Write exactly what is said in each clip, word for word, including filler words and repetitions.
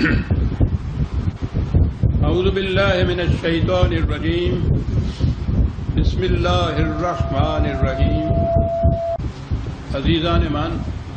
اعوذ باللہ من الشیطان الرجیم بسم اللہ الرحمن الرحیم۔ عزیزان من،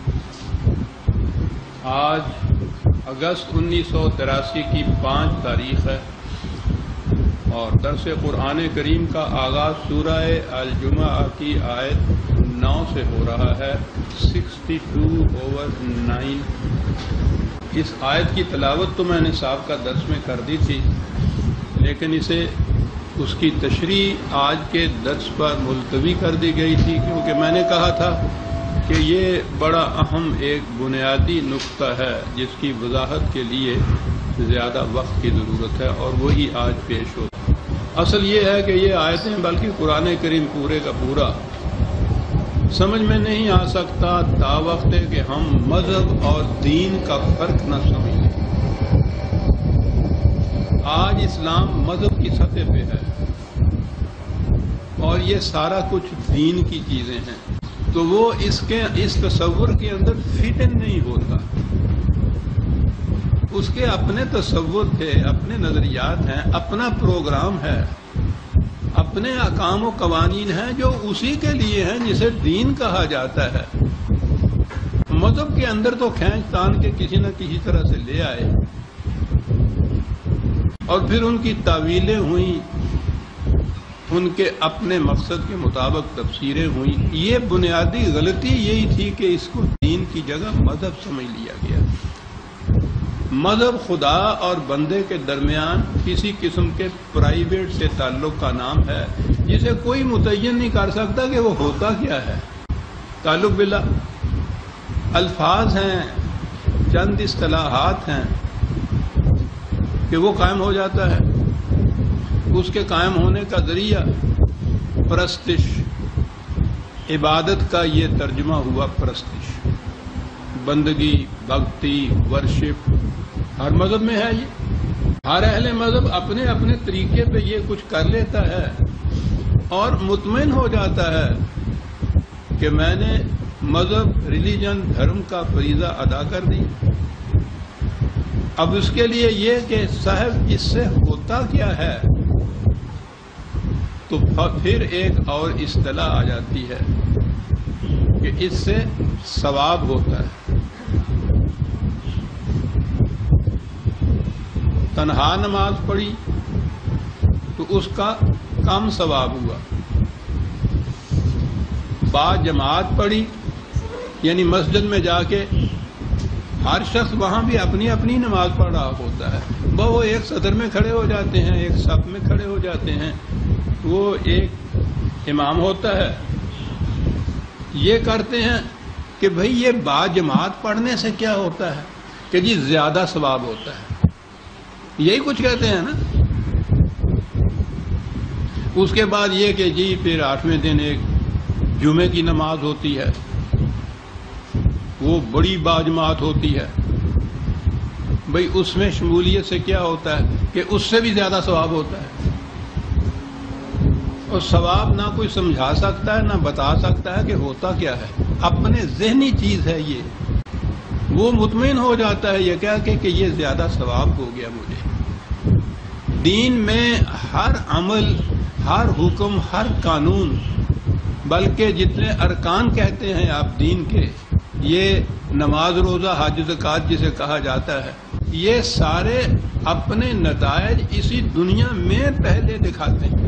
آج اگست انیس سو تراسی کی پانچ تاریخ ہے اور درس قرآن کریم کا آغاز سورہ الجمعہ کی آیت نو سے ہو رہا ہے، سکسٹی ٹو اوور نائن۔ اس آیت کی تلاوت تو میں نے سابقہ درس میں کر دی تھی، لیکن اسے اس کی تشریح آج کے درس پر ملتوی کر دی گئی تھی، کیونکہ میں نے کہا تھا کہ یہ بڑا اہم ایک بنیادی نقطہ ہے جس کی وضاحت کے لیے زیادہ وقت کی ضرورت ہے، اور وہی آج پیش ہوتا ہے۔ اصل یہ ہے کہ یہ آیتیں بلکہ قرآن کریم پورے کا پورا سمجھ میں نہیں آ سکتا تا وقت ہے کہ ہم مذہب اور دین کا فرق نہ سمجھ لیں۔ آج اسلام مذہب کی سطح پہ ہے اور یہ سارا کچھ دین کی چیزیں ہیں، تو وہ اس کے اس تصور کے اندر فٹ ان نہیں ہوتا۔ اس کے اپنے تصور تھے، اپنے نظریات ہیں، اپنا پروگرام ہے، اپنے احکام و قوانین ہیں جو اسی کے لیے ہیں جسے دین کہا جاتا ہے۔ مذہب کے اندر تو کھینچ تان کے کسی نہ کسی طرح سے لے آئے اور پھر ان کی تعویلیں ہوئیں، ان کے اپنے مقصد کے مطابق تفسیریں ہوئیں۔ یہ بنیادی غلطی یہی تھی کہ اس کو دین کی جگہ مذہب سمجھ لیا گیا۔ مذہب خدا اور بندے کے درمیان کسی قسم کے پرائیویٹ سے تعلق کا نام ہے جسے کوئی متعین نہیں کر سکتا کہ وہ ہوتا کیا ہے۔ تعلق باللہ الفاظ ہیں، چند اصطلاحات ہیں کہ وہ قائم ہو جاتا ہے۔ اس کے قائم ہونے کا ذریعہ پرستش، عبادت کا یہ ترجمہ ہوا پرستش، بندگی، بھکتی، ورشپ، ہر مذہب میں ہے یہ۔ ہر اہل مذہب اپنے اپنے طریقے پہ یہ کچھ کر لیتا ہے اور مطمئن ہو جاتا ہے کہ میں نے مذہب، ریلیجن، دھرم کا فریضہ ادا کر دی۔ اب اس کے لیے یہ کہ صاحب اس سے ہوتا کیا ہے، تو پھر ایک اور اصطلاح آ جاتی ہے کہ اس سے ثواب ہوتا ہے۔ تنہا نماز پڑھی تو اس کا کم ثواب ہوا، با جماعت پڑھی یعنی مسجد میں جا کے ہر شخص وہاں بھی اپنی اپنی نماز پڑھ رہا ہوتا ہے، وہ ایک صدر میں کھڑے ہو جاتے ہیں، ایک صف میں کھڑے ہو جاتے ہیں، وہ ایک امام ہوتا ہے۔ یہ کرتے ہیں کہ بھئی یہ با جماعت پڑھنے سے کیا ہوتا ہے کہ جی زیادہ ثواب ہوتا ہے، یہی کچھ کہتے ہیں نا۔ اس کے بعد یہ کہ جی پھر آٹھویں دن ایک جمعے کی نماز ہوتی ہے، وہ بڑی با جماعت ہوتی ہے۔ بھئی اس میں شمولیت سے کیا ہوتا ہے کہ اس سے بھی زیادہ ثواب ہوتا ہے، اور ثواب نہ کوئی سمجھا سکتا ہے نہ بتا سکتا ہے کہ ہوتا کیا ہے، اپنے ذہنی چیز ہے یہ۔ وہ مطمئن ہو جاتا ہے یہ کہہ کے کہ یہ زیادہ ثواب ہو گیا مجھے۔ دین میں ہر عمل، ہر حکم، ہر قانون، بلکہ جتنے ارکان کہتے ہیں آپ دین کے، یہ نماز، روزہ، حج، زکوٰۃ جسے کہا جاتا ہے، یہ سارے اپنے نتائج اسی دنیا میں پہلے دکھاتے ہیں۔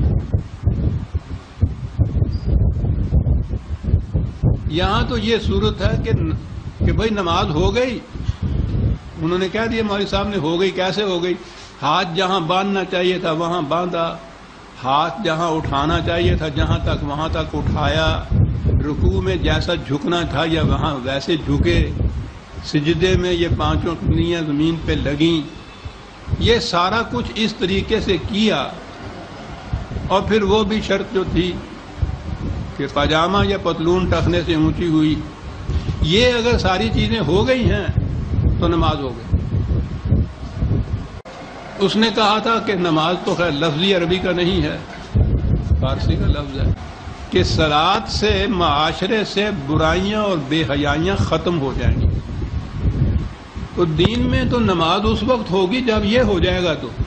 یہاں تو یہ صورت ہے کہ کہ بھائی نماز ہو گئی، انہوں نے کہہ دیا مولوی صاحب نے ہو گئی، کیسے ہو گئی؟ ہاتھ جہاں باندھنا چاہیے تھا وہاں باندھا، ہاتھ جہاں اٹھانا چاہیے تھا جہاں تک وہاں تک اٹھایا، رکوع میں جیسا جھکنا تھا یا وہاں ویسے جھکے، سجدے میں یہ پانچوں کنیاں زمین پہ لگیں، یہ سارا کچھ اس طریقے سے کیا۔ اور پھر وہ بھی شرط جو تھی کہ پاجامہ یا پتلون ٹخنے سے اونچی ہوئی، یہ اگر ساری چیزیں ہو گئی ہیں تو نماز ہو گئی۔ اس نے کہا تھا کہ نماز تو خیر لفظی عربی کا نہیں ہے، فارسی کا لفظ ہے، کہ صلاۃ سے معاشرے سے برائیاں اور بے حیائیاں ختم ہو جائیں گی۔ تو دین میں تو نماز اس وقت ہوگی جب یہ ہو جائے گا تو،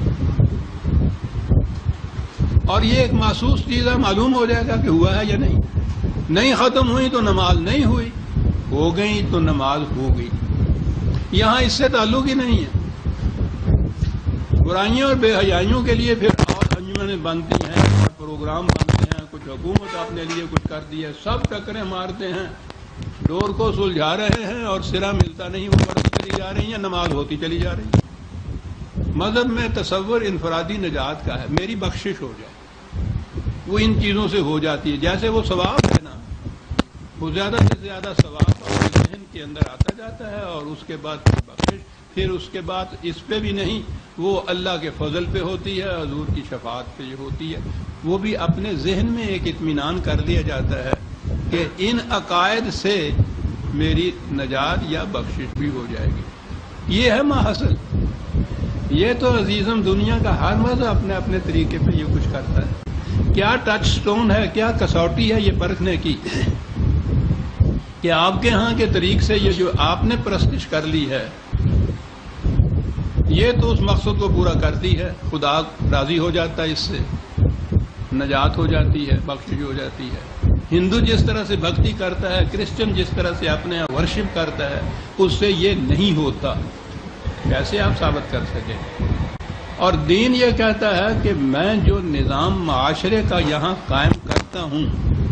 اور یہ ایک محسوس چیز ہے، معلوم ہو جائے گا کہ ہوا ہے یا نہیں. نہیں ختم ہوئی تو نماز نہیں ہوئی، ہو گئی تو نماز ہو گئی. یہاں اس سے تعلق ہی نہیں ہے. برائیوں اور بے حیائیوں کے لیے پھر اور انجمنیں بنتی ہیں اور پروگرام بنتے ہیں، کچھ حکومت اپنے لیے کچھ کر دی ہے، سب ٹکریں مارتے ہیں، ڈور کو سلجھا رہے ہیں اور سرا ملتا نہیں، وہ بڑھتی چلی جا رہی ہے، نماز ہوتی چلی جا رہی ہے. مذہب میں تصور انفرادی نجات کا ہے، میری بخشش ہو جائے، وہ ان چیزوں سے ہو جاتی ہے. جیسے وہ ثواب ہے نا، وہ زیادہ سے زیادہ ثواب اور ذہن کے اندر آتا جاتا ہے، اور اس کے بعد بخشش پھر اس کے بعد اس پہ بھی نہیں، وہ اللہ کے فضل پہ ہوتی ہے، حضور کی شفاعت پہ یہ ہوتی ہے. وہ بھی اپنے ذہن میں ایک اطمینان کر دیا جاتا ہے کہ ان عقائد سے میری نجات یا بخشش بھی ہو جائے گی. یہ ہے ماحصل. یہ تو عزیزم دنیا کا ہر مذہب اپنے اپنے طریقے پہ یہ کچھ کرتا ہے. کیا ٹچ سٹون ہے، کیا کسوٹی ہے یہ پرکھنے کی کہ آپ کے ہاں کے طریق سے یہ جو آپ نے پرستش کر لی ہے یہ تو اس مقصد کو پورا کرتی ہے، خدا راضی ہو جاتا ہے، اس سے نجات ہو جاتی ہے، بخشش ہو جاتی ہے. ہندو جس طرح سے بھکتی کرتا ہے، کرسچن جس طرح سے اپنے یہاں ورشپ کرتا ہے، اس سے یہ نہیں ہوتا. کیسے آپ ثابت کر سکیں؟ اور دین یہ کہتا ہے کہ میں جو نظام معاشرے کا یہاں قائم کرتا ہوں،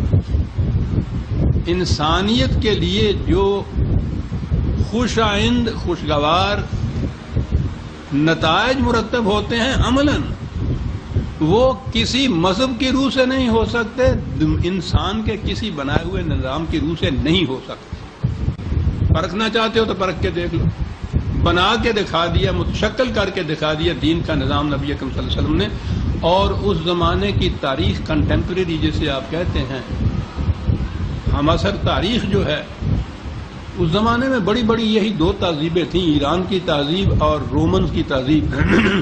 انسانیت کے لیے جو خوش آئند خوشگوار نتائج مرتب ہوتے ہیں عملاً، وہ کسی مذہب کی روح سے نہیں ہو سکتے، انسان کے کسی بنائے ہوئے نظام کی روح سے نہیں ہو سکتے. پرکھنا چاہتے ہو تو پرکھ کے دیکھ لو. بنا کے دکھا دیا، متشکل کر کے دکھا دیا دین کا نظام نبی اکرم صلی اللہ علیہ وسلم نے. اور اس زمانے کی تاریخ کنٹمپریری جسے آپ کہتے ہیں، ہم اثر تاریخ جو ہے، اس زمانے میں بڑی بڑی یہی دو تہذیبیں تھیں، ایران کی تہذیب اور رومنز کی تہذیب.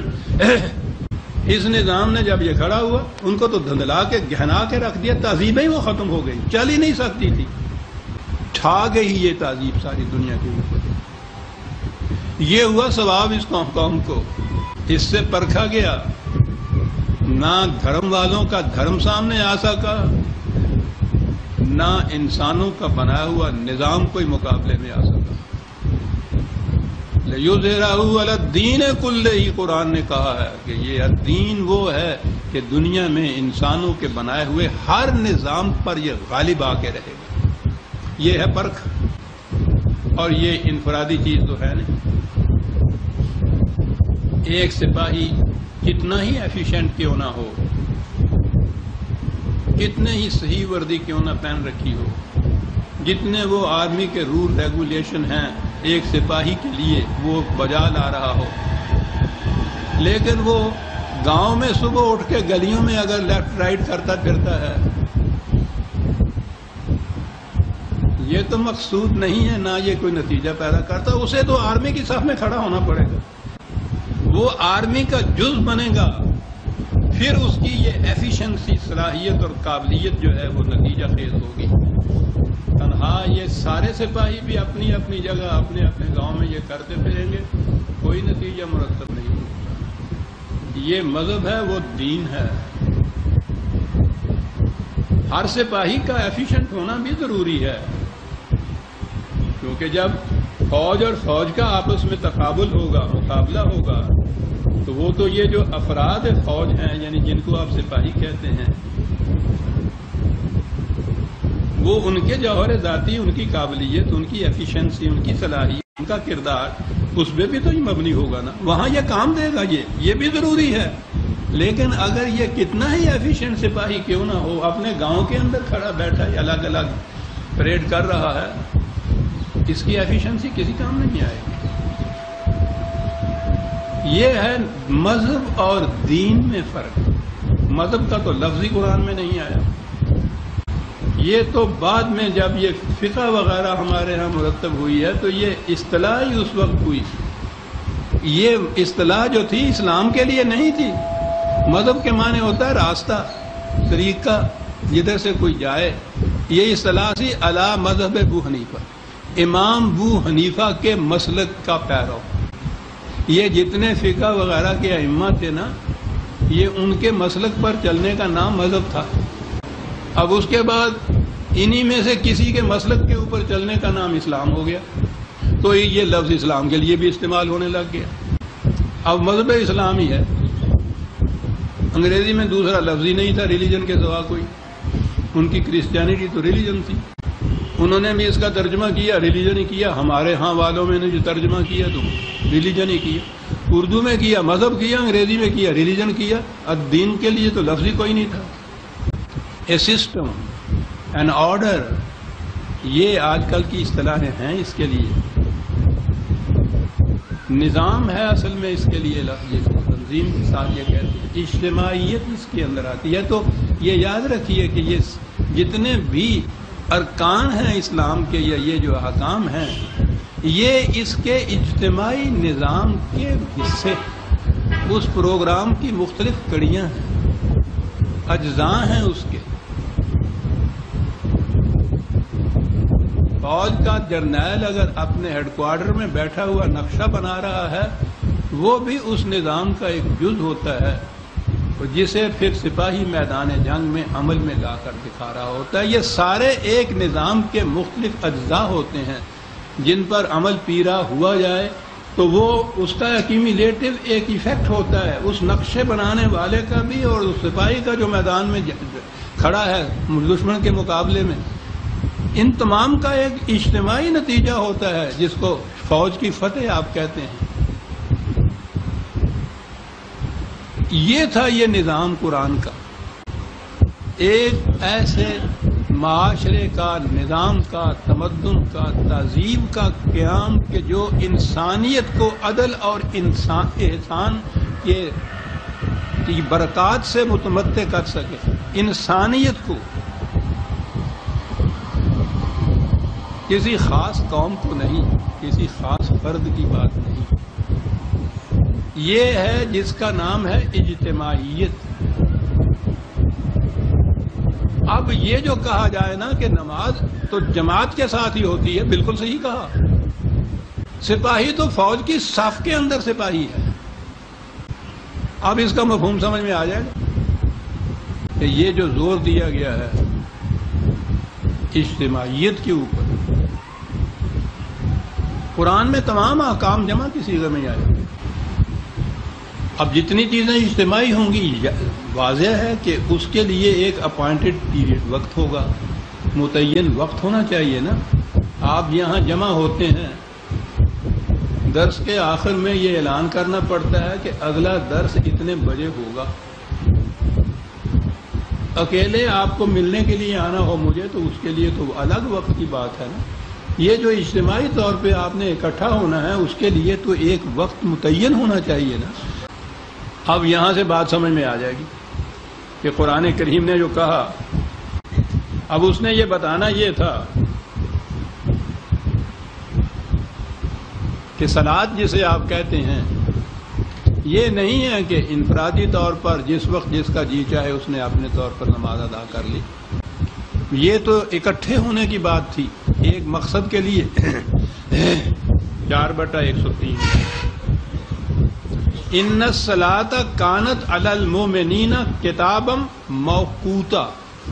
اس نظام نے جب یہ کھڑا ہوا، ان کو تو دھندلا کے گہنا کے رکھ دیا، تہذیبیں ہی وہ ختم ہو گئی، چل ہی نہیں سکتی تھی. چھا گئی یہ تہذیب ساری دنیا کے اوپر. یہ ہوا ثواب اس قوم قوم کو، اس سے پرکھا گیا. نہ دھرم والوں کا دھرم سامنے آ سکا، نہ انسانوں کا بنایا ہوا نظام کوئی مقابلے میں آ سکا. لِيُظْهِرَهُ عَلَى الدِّينِ كُلِّهِ، قرآن نے کہا ہے کہ یہ دین وہ ہے کہ دنیا میں انسانوں کے بنائے ہوئے ہر نظام پر یہ غالب آ کے رہے گا. یہ ہے پرکھ، اور یہ انفرادی چیز تو ہے نہیں. ایک سپاہی کتنا ہی ایفیشینٹ کیوں نہ ہو، کتنے ہی صحیح وردی کیوں نہ پہن رکھی ہو، جتنے وہ آرمی کے رول ریگولیشن ہیں ایک سپاہی کے لیے وہ بجا لا رہا ہو، لیکن وہ گاؤں میں صبح اٹھ کے گلیوں میں اگر لیفٹ رائٹ کرتا پھرتا ہے، یہ تو مقصود نہیں ہے، نہ یہ کوئی نتیجہ پیدا کرتا. اسے تو آرمی کی صف میں کھڑا ہونا پڑے گا، وہ آرمی کا جز بنے گا، پھر اس کی یہ ایفیشنسی، صلاحیت اور قابلیت جو ہے وہ نتیجہ خیز ہوگی. تنہا یہ سارے سپاہی بھی اپنی اپنی جگہ اپنے اپنے گاؤں میں یہ کرتے پھریں گے، کوئی نتیجہ مرتب نہیں ہوگا. یہ مذہب ہے، وہ دین ہے. ہر سپاہی کا ایفیشنٹ ہونا بھی ضروری ہے، کیونکہ جب فوج اور فوج کا آپس میں تقابل ہوگا، مقابلہ ہوگا، تو وہ تو یہ جو افراد فوج ہیں، یعنی جن کو آپ سپاہی کہتے ہیں، وہ ان کے جوہر ذاتی، ان کی قابلیت، ان کی ایفیشنسی، ان کی صلاحیت، ان کا کردار، اس پہ بھی تو یہ مبنی ہوگا نا. وہاں یہ کام دے گا، یہ یہ بھی ضروری ہے. لیکن اگر یہ کتنا ہی ایفیشینٹ سپاہی کیوں نہ ہو، اپنے گاؤں کے اندر کھڑا بیٹھا ہے، الگ الگ پریڈ کر رہا ہے، اس کی ایفیشنسی کسی کام نہیں آئے گی. یہ ہے مذہب اور دین میں فرق. مذہب کا تو لفظی قرآن میں نہیں آیا، یہ تو بعد میں جب یہ فقہ وغیرہ ہمارے ہاں مرتب ہوئی ہے تو یہ اصطلاح ہی اس وقت ہوئی. یہ اصطلاح جو تھی اسلام کے لیے نہیں تھی. مذہب کے معنی ہوتا ہے راستہ، طریقہ، جدھر سے کوئی جائے. یہ اصطلاح تھی علی مذہب ابو حنیفہ، امام ابو حنیفہ کے مسلک کا پیرو. یہ جتنے فقہ وغیرہ کے ائمہ تھے نا، یہ ان کے مسلک پر چلنے کا نام مذہب تھا. اب اس کے بعد انہی میں سے کسی کے مسلک کے اوپر چلنے کا نام اسلام ہو گیا، تو یہ لفظ اسلام کے لیے بھی استعمال ہونے لگ گیا. اب مذہب اسلام ہی ہے، انگریزی میں دوسرا لفظ ہی نہیں تھا ریلیجن کے سوا کوئی. ان کی کرسچینٹی تو ریلیجن تھی، انہوں نے بھی اس کا ترجمہ کیا ریلیجن ہی کیا. ہمارے ہاں والوں میں نے جو ترجمہ کیا تو ریلیجن ہی کیا، اردو میں کیا مذہب کیا، انگریزی میں کیا ریلیجن کیا. الدین کے لیے تو لفظ ہی کوئی نہیں تھا. اے سسٹم این آرڈر، یہ آج کل کی اصطلاحیں ہیں اس کے لیے. نظام ہے اصل میں اس کے لیے لفظ، اس کو تنظیم کے ساتھ یہ کہتے ہیں. اجتماعیت اس کے اندر آتی ہے. تو یہ یاد رکھیے کہ یہ جتنے بھی ارکان ہیں اسلام کے یا یہ جو احکام ہیں، یہ اس کے اجتماعی نظام کے حصے، اس پروگرام کی مختلف کڑیاں ہیں، اجزاء ہیں اس کے. فوج کا جرنیل اگر اپنے ہیڈ کوارٹر میں بیٹھا ہوا نقشہ بنا رہا ہے، وہ بھی اس نظام کا ایک جز ہوتا ہے، جسے پھر سپاہی میدان جنگ میں عمل میں لا کر دکھا رہا ہوتا ہے. یہ سارے ایک نظام کے مختلف اجزاء ہوتے ہیں جن پر عمل پیرا ہوا جائے تو وہ اس کا ایکیومولیٹو ایک ایفیکٹ ہوتا ہے، اس نقشے بنانے والے کا بھی اور اس سپاہی کا جو میدان میں کھڑا ہے دشمن کے مقابلے میں. ان تمام کا ایک اجتماعی نتیجہ ہوتا ہے جس کو فوج کی فتح آپ کہتے ہیں. یہ تھا یہ نظام قرآن کا، ایک ایسے معاشرے کا، نظام کا، تمدن کا، تہذیب کا قیام کہ جو انسانیت کو عدل اور انسان احسان کے برکات سے متمتع کر سکے. انسانیت کو، کسی خاص قوم کو نہیں، کسی خاص فرد کی بات نہیں. یہ ہے جس کا نام ہے اجتماعیت. اب یہ جو کہا جائے نا کہ نماز تو جماعت کے ساتھ ہی ہوتی ہے، بالکل صحیح کہا. سپاہی تو فوج کی صف کے اندر سپاہی ہے. اب اس کا مفہوم سمجھ میں آ جائے گا کہ یہ جو زور دیا گیا ہے اجتماعیت کے اوپر، قرآن میں تمام احکام جمع کی صیغے میں آئے. اب جتنی چیزیں اجتماعی ہوں گی، واضح ہے کہ اس کے لیے ایک اپوائنٹڈ پیریڈ، وقت ہوگا، متعین وقت ہونا چاہیے نا. آپ یہاں جمع ہوتے ہیں، درس کے آخر میں یہ اعلان کرنا پڑتا ہے کہ اگلا درس اتنے بجے ہوگا. اکیلے آپ کو ملنے کے لیے آنا ہو مجھے تو اس کے لیے تو الگ وقت کی بات ہے نا. یہ جو اجتماعی طور پہ آپ نے اکٹھا ہونا ہے اس کے لیے تو ایک وقت متعین ہونا چاہیے نا. اب یہاں سے بات سمجھ میں آ جائے گی کہ قرآن کریم نے جو کہا، اب اس نے یہ بتانا یہ تھا کہ صلاۃ جسے آپ کہتے ہیں، یہ نہیں ہے کہ انفرادی طور پر جس وقت جس کا جی چاہے اس نے اپنے طور پر نماز ادا کر لی. یہ تو اکٹھے ہونے کی بات تھی ایک مقصد کے لیے. چار بٹا ایک سو تین ان الصلاۃ کانت علی المؤمنین کتابا موقوتا.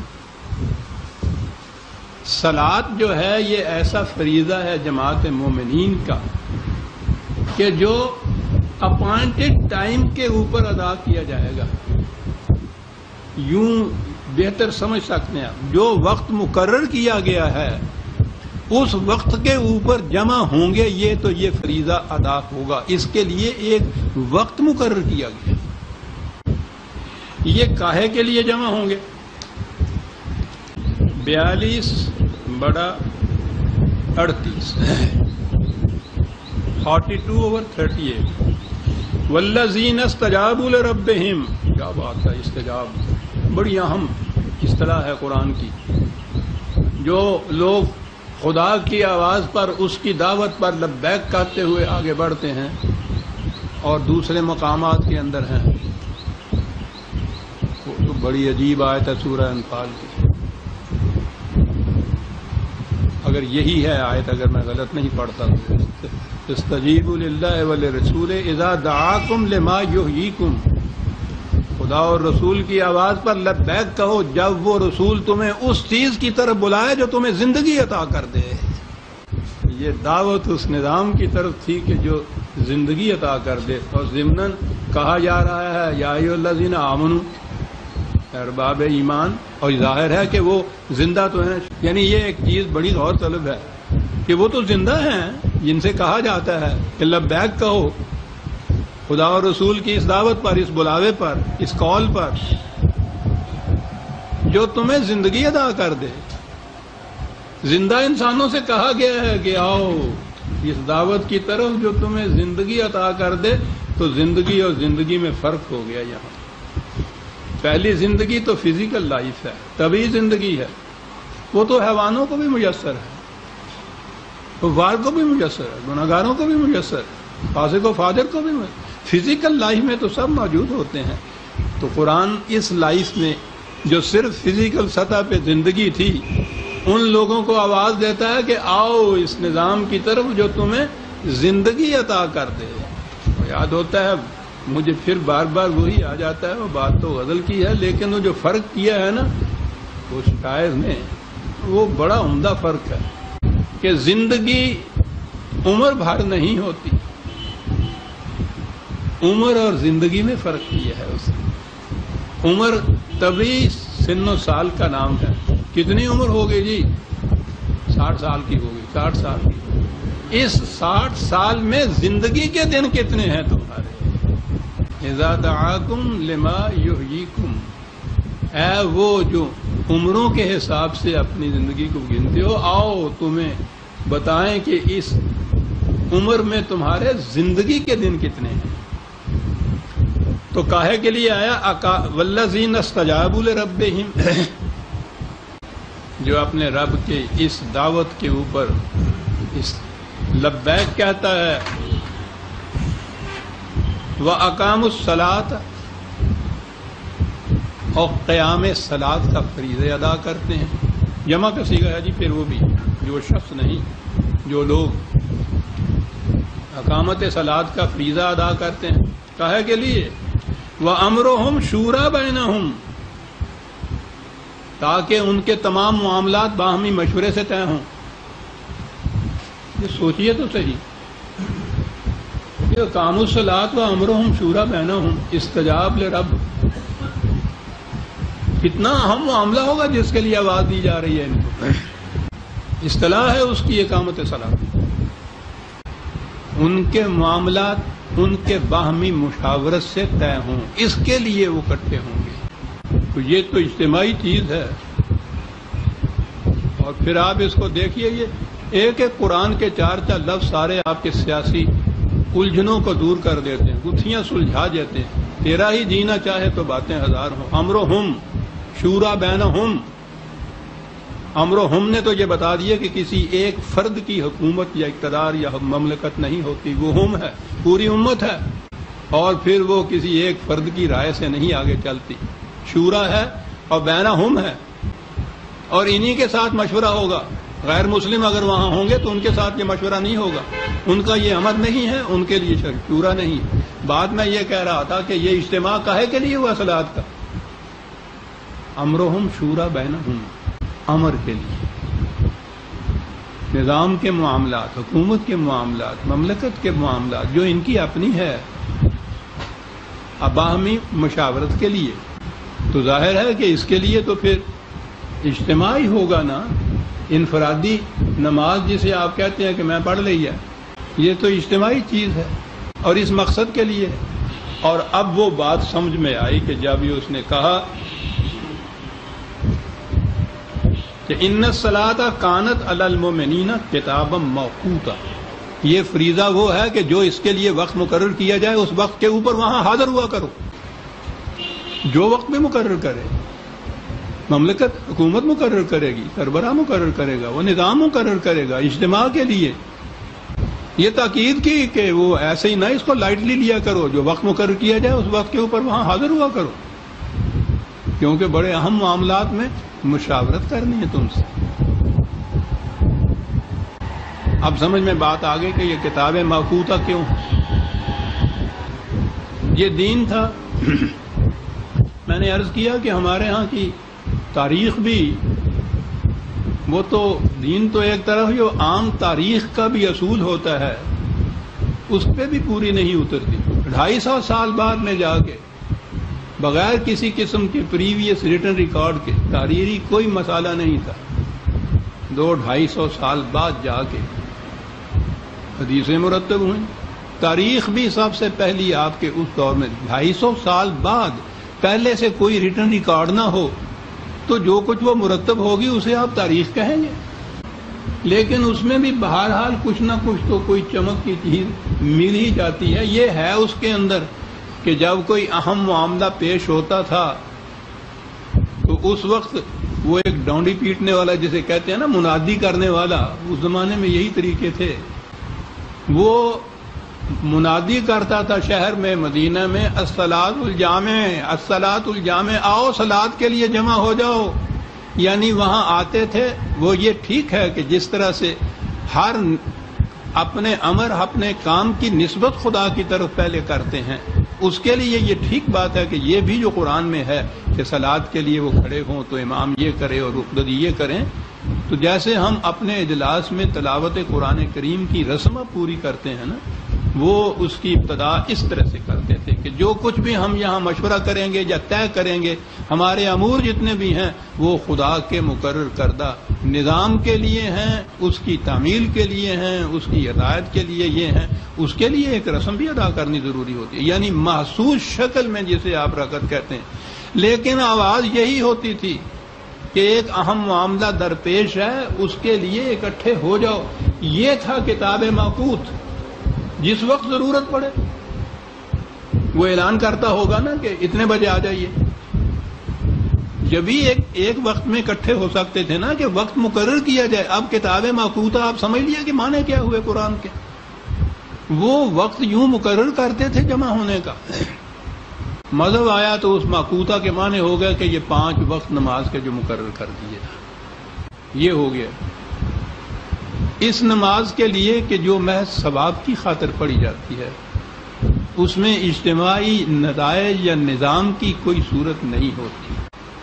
صلاۃ جو ہے یہ ایسا فریضہ ہے جماعت مومنین کا کہ جو اپوائنٹڈ ٹائم کے اوپر ادا کیا جائے گا. یوں بہتر سمجھ سکتے ہیں، جو وقت مقرر کیا گیا ہے اس وقت کے اوپر جمع ہوں گے، یہ تو یہ فریضہ ادا ہوگا. اس کے لیے ایک وقت مقرر کیا گیا. یہ کاہے کے لیے جمع ہوں گے؟ بیالیس بڑا اڑتیس، forty two over thirty eight. والذین استجابوا لربہم، کیا بات ہے، استجاب بڑی اہم اصطلاح ہے قرآن کی. جو لوگ خدا کی آواز پر، اس کی دعوت پر لبیک کہتے ہوئے آگے بڑھتے ہیں اور دوسرے مقامات کے اندر ہیں، وہ تو بڑی عجیب آیت ہے سورہ انفال کی. اگر یہی ہے آیت، اگر میں غلط نہیں پڑھتا تو استجیبوا للہ ولرسول اذا دعاکم لما یحییکم، خدا اور رسول کی آواز پر لبیک کہو جب وہ رسول تمہیں اس چیز کی طرف بلائے جو تمہیں زندگی عطا کر دے۔ یہ دعوت اس نظام کی طرف تھی کہ جو زندگی عطا کر دے، اور ضمناً کہا جا رہا ہے یا ایھا الذین آمنوا، ارباب ایمان، اور ظاہر ہے کہ وہ زندہ تو ہیں، یعنی یہ ایک چیز بڑی غور طلب ہے کہ وہ تو زندہ ہیں جن سے کہا جاتا ہے کہ لبیک کہو خدا اور رسول کی اس دعوت پر، اس بلاوے پر، اس کال پر جو تمہیں زندگی عطا کر دے۔ زندہ انسانوں سے کہا گیا ہے کہ آؤ اس دعوت کی طرف جو تمہیں زندگی عطا کر دے، تو زندگی اور زندگی میں فرق ہو گیا یہاں۔ پہلی زندگی تو فزیکل لائف ہے، طبعی زندگی ہے، وہ تو حیوانوں کو بھی میسر ہے، کفار کو بھی میسر ہے، گناہگاروں کو بھی میسر ہے، فاسق و فاجر کو بھی میسر۔ فزیکل لائف میں تو سب موجود ہوتے ہیں۔ تو قرآن اس لائف میں جو صرف فزیکل سطح پہ زندگی تھی، ان لوگوں کو آواز دیتا ہے کہ آؤ اس نظام کی طرف جو تمہیں زندگی عطا کر دے۔ یاد ہوتا ہے مجھے پھر بار بار وہی آ جاتا ہے، وہ بات تو غزل کی ہے، لیکن وہ جو فرق کیا ہے نا وہ شاعر نے، وہ بڑا عمدہ فرق ہے کہ زندگی عمر بھر نہیں ہوتی، عمر اور زندگی میں فرق کیا ہے اس نے۔ عمر طبعی سن و سال کا نام ہے۔ کتنی عمر ہو گئی جی؟ ساٹھ سال کی ہوگی، ساٹھ سال کی۔ اس ساٹھ سال میں زندگی کے دن کتنے ہیں تمہارے؟ اذا دعاکم لما یحییکم، اے وہ جو عمروں کے حساب سے اپنی زندگی کو گنتے ہو، آؤ تمہیں بتائیں کہ اس عمر میں تمہارے زندگی کے دن کتنے ہیں۔ تو کاہے کے لیے آیا والذین استجابوا لربہم، جو اپنے رب کے اس دعوت کے اوپر اس لبیک کہتا ہے، وَأَقَامُوا الصَّلَاةَ، اور قیام صلاۃ کا فریضہ ادا کرتے ہیں۔ جمع کا صیغہ ہے جی، پھر وہ بھی جو شخص نہیں، جو لوگ اقامت صلاۃ کا فریضہ ادا کرتے ہیں، کاہے کے لیے؟ وَأَمْرُهُمْ شُورَىٰ بَيْنَهُمْ، تاکہ ان کے تمام معاملات باہمی مشورے سے طے ہوں۔ یہ سوچئے تو صحیح، یہ اقاموا الصلاۃ وَأَمْرُهُمْ شُورَىٰ بَيْنَهُمْ، استجاب لرب، کتنا اہم معاملہ ہوگا جس کے لیے آواز دی جا رہی ہے ان کو۔ اصطلاح ہے اس کی اقامت صلاۃ، ان کے معاملات ان کے باہمی مشاورت سے طے ہوں، اس کے لیے وہ اکٹھے ہوں گے۔ تو یہ تو اجتماعی چیز ہے۔ اور پھر آپ اس کو دیکھیے، یہ ایک ایک قرآن کے چار چار لفظ سارے آپ کے سیاسی الجھنوں کو دور کر دیتے ہیں، گتھیاں سلجھا دیتے ہیں۔ تیرا ہی جینا چاہے تو باتیں ہزار ہوں۔ امرہم شورا بینہم، امرہم نے تو یہ بتا دیا کہ کسی ایک فرد کی حکومت یا اقتدار یا مملکت نہیں ہوتی، وہ ہم ہے، پوری امت ہے، اور پھر وہ کسی ایک فرد کی رائے سے نہیں آگے چلتی۔ شورا ہے اور بینہم ہے، اور انہی کے ساتھ مشورہ ہوگا۔ غیر مسلم اگر وہاں ہوں گے تو ان کے ساتھ یہ مشورہ نہیں ہوگا، ان کا یہ امر نہیں ہے، ان کے لیے شورا نہیں۔ بات میں یہ کہہ رہا تھا کہ یہ اجتماع کاہے کے لیے ہوا صلاۃ کا؟ امرہم شورا بینہم، امر کے لیے، نظام کے معاملات، حکومت کے معاملات، مملکت کے معاملات جو ان کی اپنی ہے، باہمی مشاورت کے لیے۔ تو ظاہر ہے کہ اس کے لیے تو پھر اجتماعی ہوگا نا۔ انفرادی نماز جسے آپ کہتے ہیں کہ میں پڑھ لی ہے، یہ تو اجتماعی چیز ہے اور اس مقصد کے لیے۔ اور اب وہ بات سمجھ میں آئی کہ جب یہ اس نے کہا کہ ان الصلاۃ کانت علی المؤمنین کتابا موقوتا، یہ فریضہ وہ ہے کہ جو اس کے لیے وقت مقرر کیا جائے اس وقت کے اوپر وہاں حاضر ہوا کرو، جو وقت بھی مقرر کرے، مملکت حکومت مقرر کرے گی، سربراہ مقرر کرے گا، وہ نظام مقرر کرے گا اجتماع کے لیے۔ یہ تاکید کی کہ وہ ایسے ہی نہ اس کو لائٹلی لیا کرو، جو وقت مقرر کیا جائے اس وقت کے اوپر وہاں حاضر ہوا کرو، کیونکہ بڑے اہم معاملات میں مشاورت کرنی ہے تم سے۔ اب سمجھ میں بات آ گئی کہ یہ کتابیں مفقودہ کیوں ہیں. یہ دین تھا. میں نے عرض کیا کہ ہمارے ہاں کی تاریخ بھی وہ تو دین تو ایک طرف جو عام تاریخ کا بھی اصول ہوتا ہے اس پہ بھی پوری نہیں اترتی. ڈھائی سو سال بعد میں جا کے بغیر کسی قسم کے پریویس ریٹن ریکارڈ کے تحریری کوئی مسئلہ نہیں تھا. دو ڈھائی سو سال بعد جا کے حدیثیں مرتب ہوئیں. تاریخ بھی سب سے پہلی آپ کے اس دور میں ڈھائی سو سال بعد پہلے سے کوئی ریٹن ریکارڈ نہ ہو تو جو کچھ وہ مرتب ہوگی اسے آپ تاریخ کہیں گے. لیکن اس میں بھی بہرحال کچھ نہ کچھ تو کوئی چمک کی چیز مل ہی جاتی ہے. یہ ہے اس کے اندر کہ جب کوئی اہم معاملہ پیش ہوتا تھا تو اس وقت وہ ایک ڈونڈی پیٹنے والا جسے کہتے ہیں نا منادی کرنے والا، اس زمانے میں یہی طریقے تھے. وہ منادی کرتا تھا شہر میں مدینہ میں، الصلاۃ الجامع الصلاۃ الجامع، آؤ صلاۃ کے لیے جمع ہو جاؤ. یعنی وہاں آتے تھے. وہ یہ ٹھیک ہے کہ جس طرح سے ہر اپنے امر اپنے کام کی نسبت خدا کی طرف پہلے کرتے ہیں، اس کے لیے یہ ٹھیک بات ہے کہ یہ بھی جو قرآن میں ہے کہ صلاۃ کے لیے وہ کھڑے ہوں تو امام یہ کرے اور رکعت یہ کریں. تو جیسے ہم اپنے اجلاس میں تلاوت قرآن کریم کی رسم پوری کرتے ہیں نا، وہ اس کی ابتدا اس طرح سے کرتے تھے کہ جو کچھ بھی ہم یہاں مشورہ کریں گے یا طے کریں گے، ہمارے امور جتنے بھی ہیں وہ خدا کے مقرر کردہ نظام کے لیے ہیں، اس کی تعمیل کے لیے ہیں، اس کی ہدایت کے لیے یہ ہیں. اس کے لیے ایک رسم بھی ادا کرنی ضروری ہوتی ہے، یعنی محسوس شکل میں جسے آپ رکعت کہتے ہیں. لیکن آواز یہی ہوتی تھی کہ ایک اہم معاملہ درپیش ہے، اس کے لیے اکٹھے ہو جاؤ. یہ تھا کتاب موقوت. جس وقت ضرورت پڑے وہ اعلان کرتا ہوگا نا کہ اتنے بجے آ جائیے. جبھی ایک ایک وقت میں اکٹھے ہو سکتے تھے نا کہ وقت مقرر کیا جائے. اب کتاب موقوتہ آپ سمجھ لیے کہ معنی کیا ہوئے قرآن کے. وہ وقت یوں مقرر کرتے تھے جمع ہونے کا. مذہب آیا تو اس موقوتہ کے معنی ہو گیا کہ یہ پانچ وقت نماز کے جو مقرر کر دیے یہ ہو گیا. اس نماز کے لیے کہ جو محض ثواب کی خاطر پڑھی جاتی ہے اس میں اجتماعی نتائج یا نظام کی کوئی صورت نہیں ہوتی.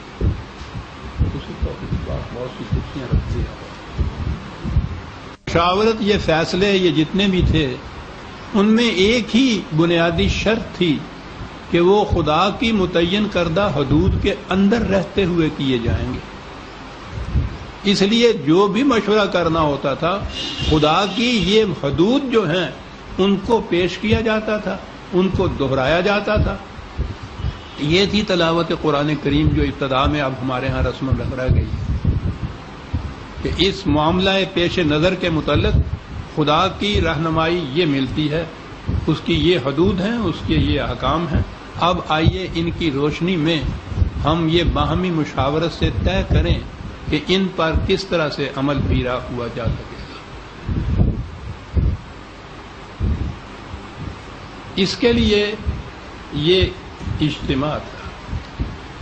بہت سی کرسیاں رکھتی ہے. مشاورت یہ فیصلے یہ جتنے بھی تھے ان میں ایک ہی بنیادی شرط تھی کہ وہ خدا کی متعین کردہ حدود کے اندر رہتے ہوئے کیے جائیں گے. اس لیے جو بھی مشورہ کرنا ہوتا تھا خدا کی یہ حدود جو ہیں ان کو پیش کیا جاتا تھا، ان کو دہرایا جاتا تھا. یہ تھی تلاوت قرآن کریم جو ابتدا میں اب ہمارے ہاں رسم رہ گئی کہ اس معاملہ پیش نظر کے متعلق خدا کی رہنمائی یہ ملتی ہے، اس کی یہ حدود ہیں، اس کے یہ احکام ہیں. اب آئیے ان کی روشنی میں ہم یہ باہمی مشاورت سے طے کریں کہ ان پر کس طرح سے عمل پیرا ہوا جا سکے گا. اس کے لیے یہ اجتماع تھا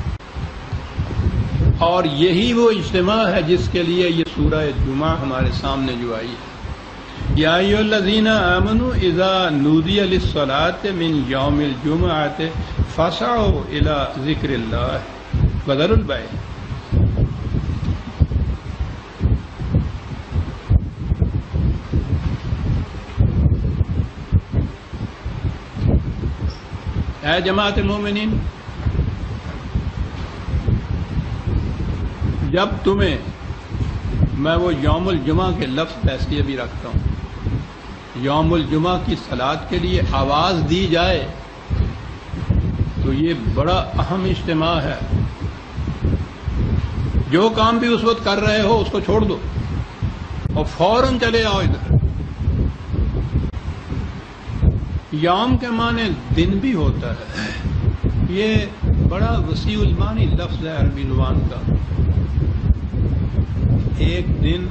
اور یہی وہ اجتماع ہے جس کے لیے یہ سورہ جمعہ ہمارے سامنے جو آئی ہے. یا ایھا الذین آمنوا اذا نودی للصلاۃ من یوم الجمعۃ فاسعوا الی ذکر اللہ وذروا البیع. اے جماعت مومنین، جب تمہیں میں وہ یوم الجمعہ کے لفظ ایسے بھی رکھتا ہوں، یوم الجمعہ کی صلاۃ کے لیے آواز دی جائے تو یہ بڑا اہم اجتماع ہے. جو کام بھی اس وقت کر رہے ہو اس کو چھوڑ دو اور فوراً چلے آؤ ادھر. یوم کے معنی دن بھی ہوتا ہے. یہ بڑا وسیع المعنی لفظ ہے عربی زبان کا. ایک دن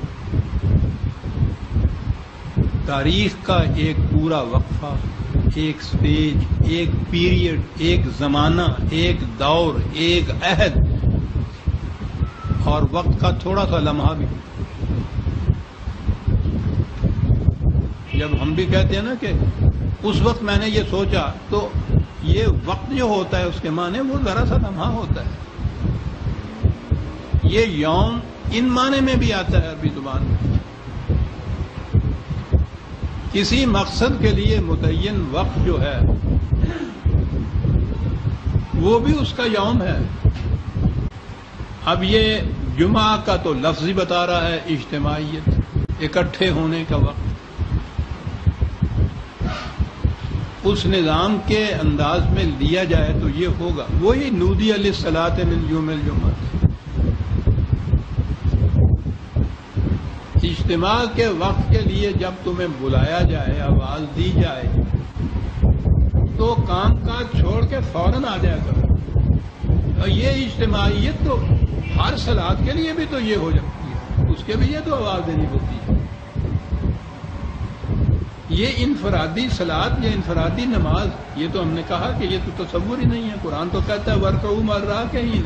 تاریخ کا ایک پورا وقفہ، ایک سٹیج، ایک پیریڈ، ایک زمانہ، ایک دور، ایک عہد اور وقت کا تھوڑا سا لمحہ بھی. جب ہم بھی کہتے ہیں نا کہ اس وقت میں نے یہ سوچا، تو یہ وقت جو ہوتا ہے اس کے معنی وہ ذرا سا لمحہ ہوتا ہے. یہ یوم ان معنی میں بھی آتا ہے عربی زبان میں. کسی مقصد کے لیے متعین وقت جو ہے وہ بھی اس کا یوم ہے. اب یہ جمعہ کا تو لفظی بتا رہا ہے اجتماعیت، اکٹھے ہونے کا وقت. اس نظام کے انداز میں لیا جائے تو یہ ہوگا وہی نودی للصلاۃ من یوم الجمعہ. اجتماع کے وقت کے لیے جب تمہیں بلایا جائے، آواز دی جائے، تو کام کاج چھوڑ کے فوراً آ جایا کرو. اور یہ اجتماعیت تو ہر صلاۃ کے لیے بھی تو یہ ہو جاتی ہے، اس کے بھی یہ تو آواز دینی ہوتی ہے. یہ انفرادی صلاۃ یا انفرادی نماز، یہ تو ہم نے کہا کہ یہ تو تصور ہی نہیں ہے. قرآن تو کہتا ہے وَرْكَعُوا مَعَ الرَّاكِعِينَ.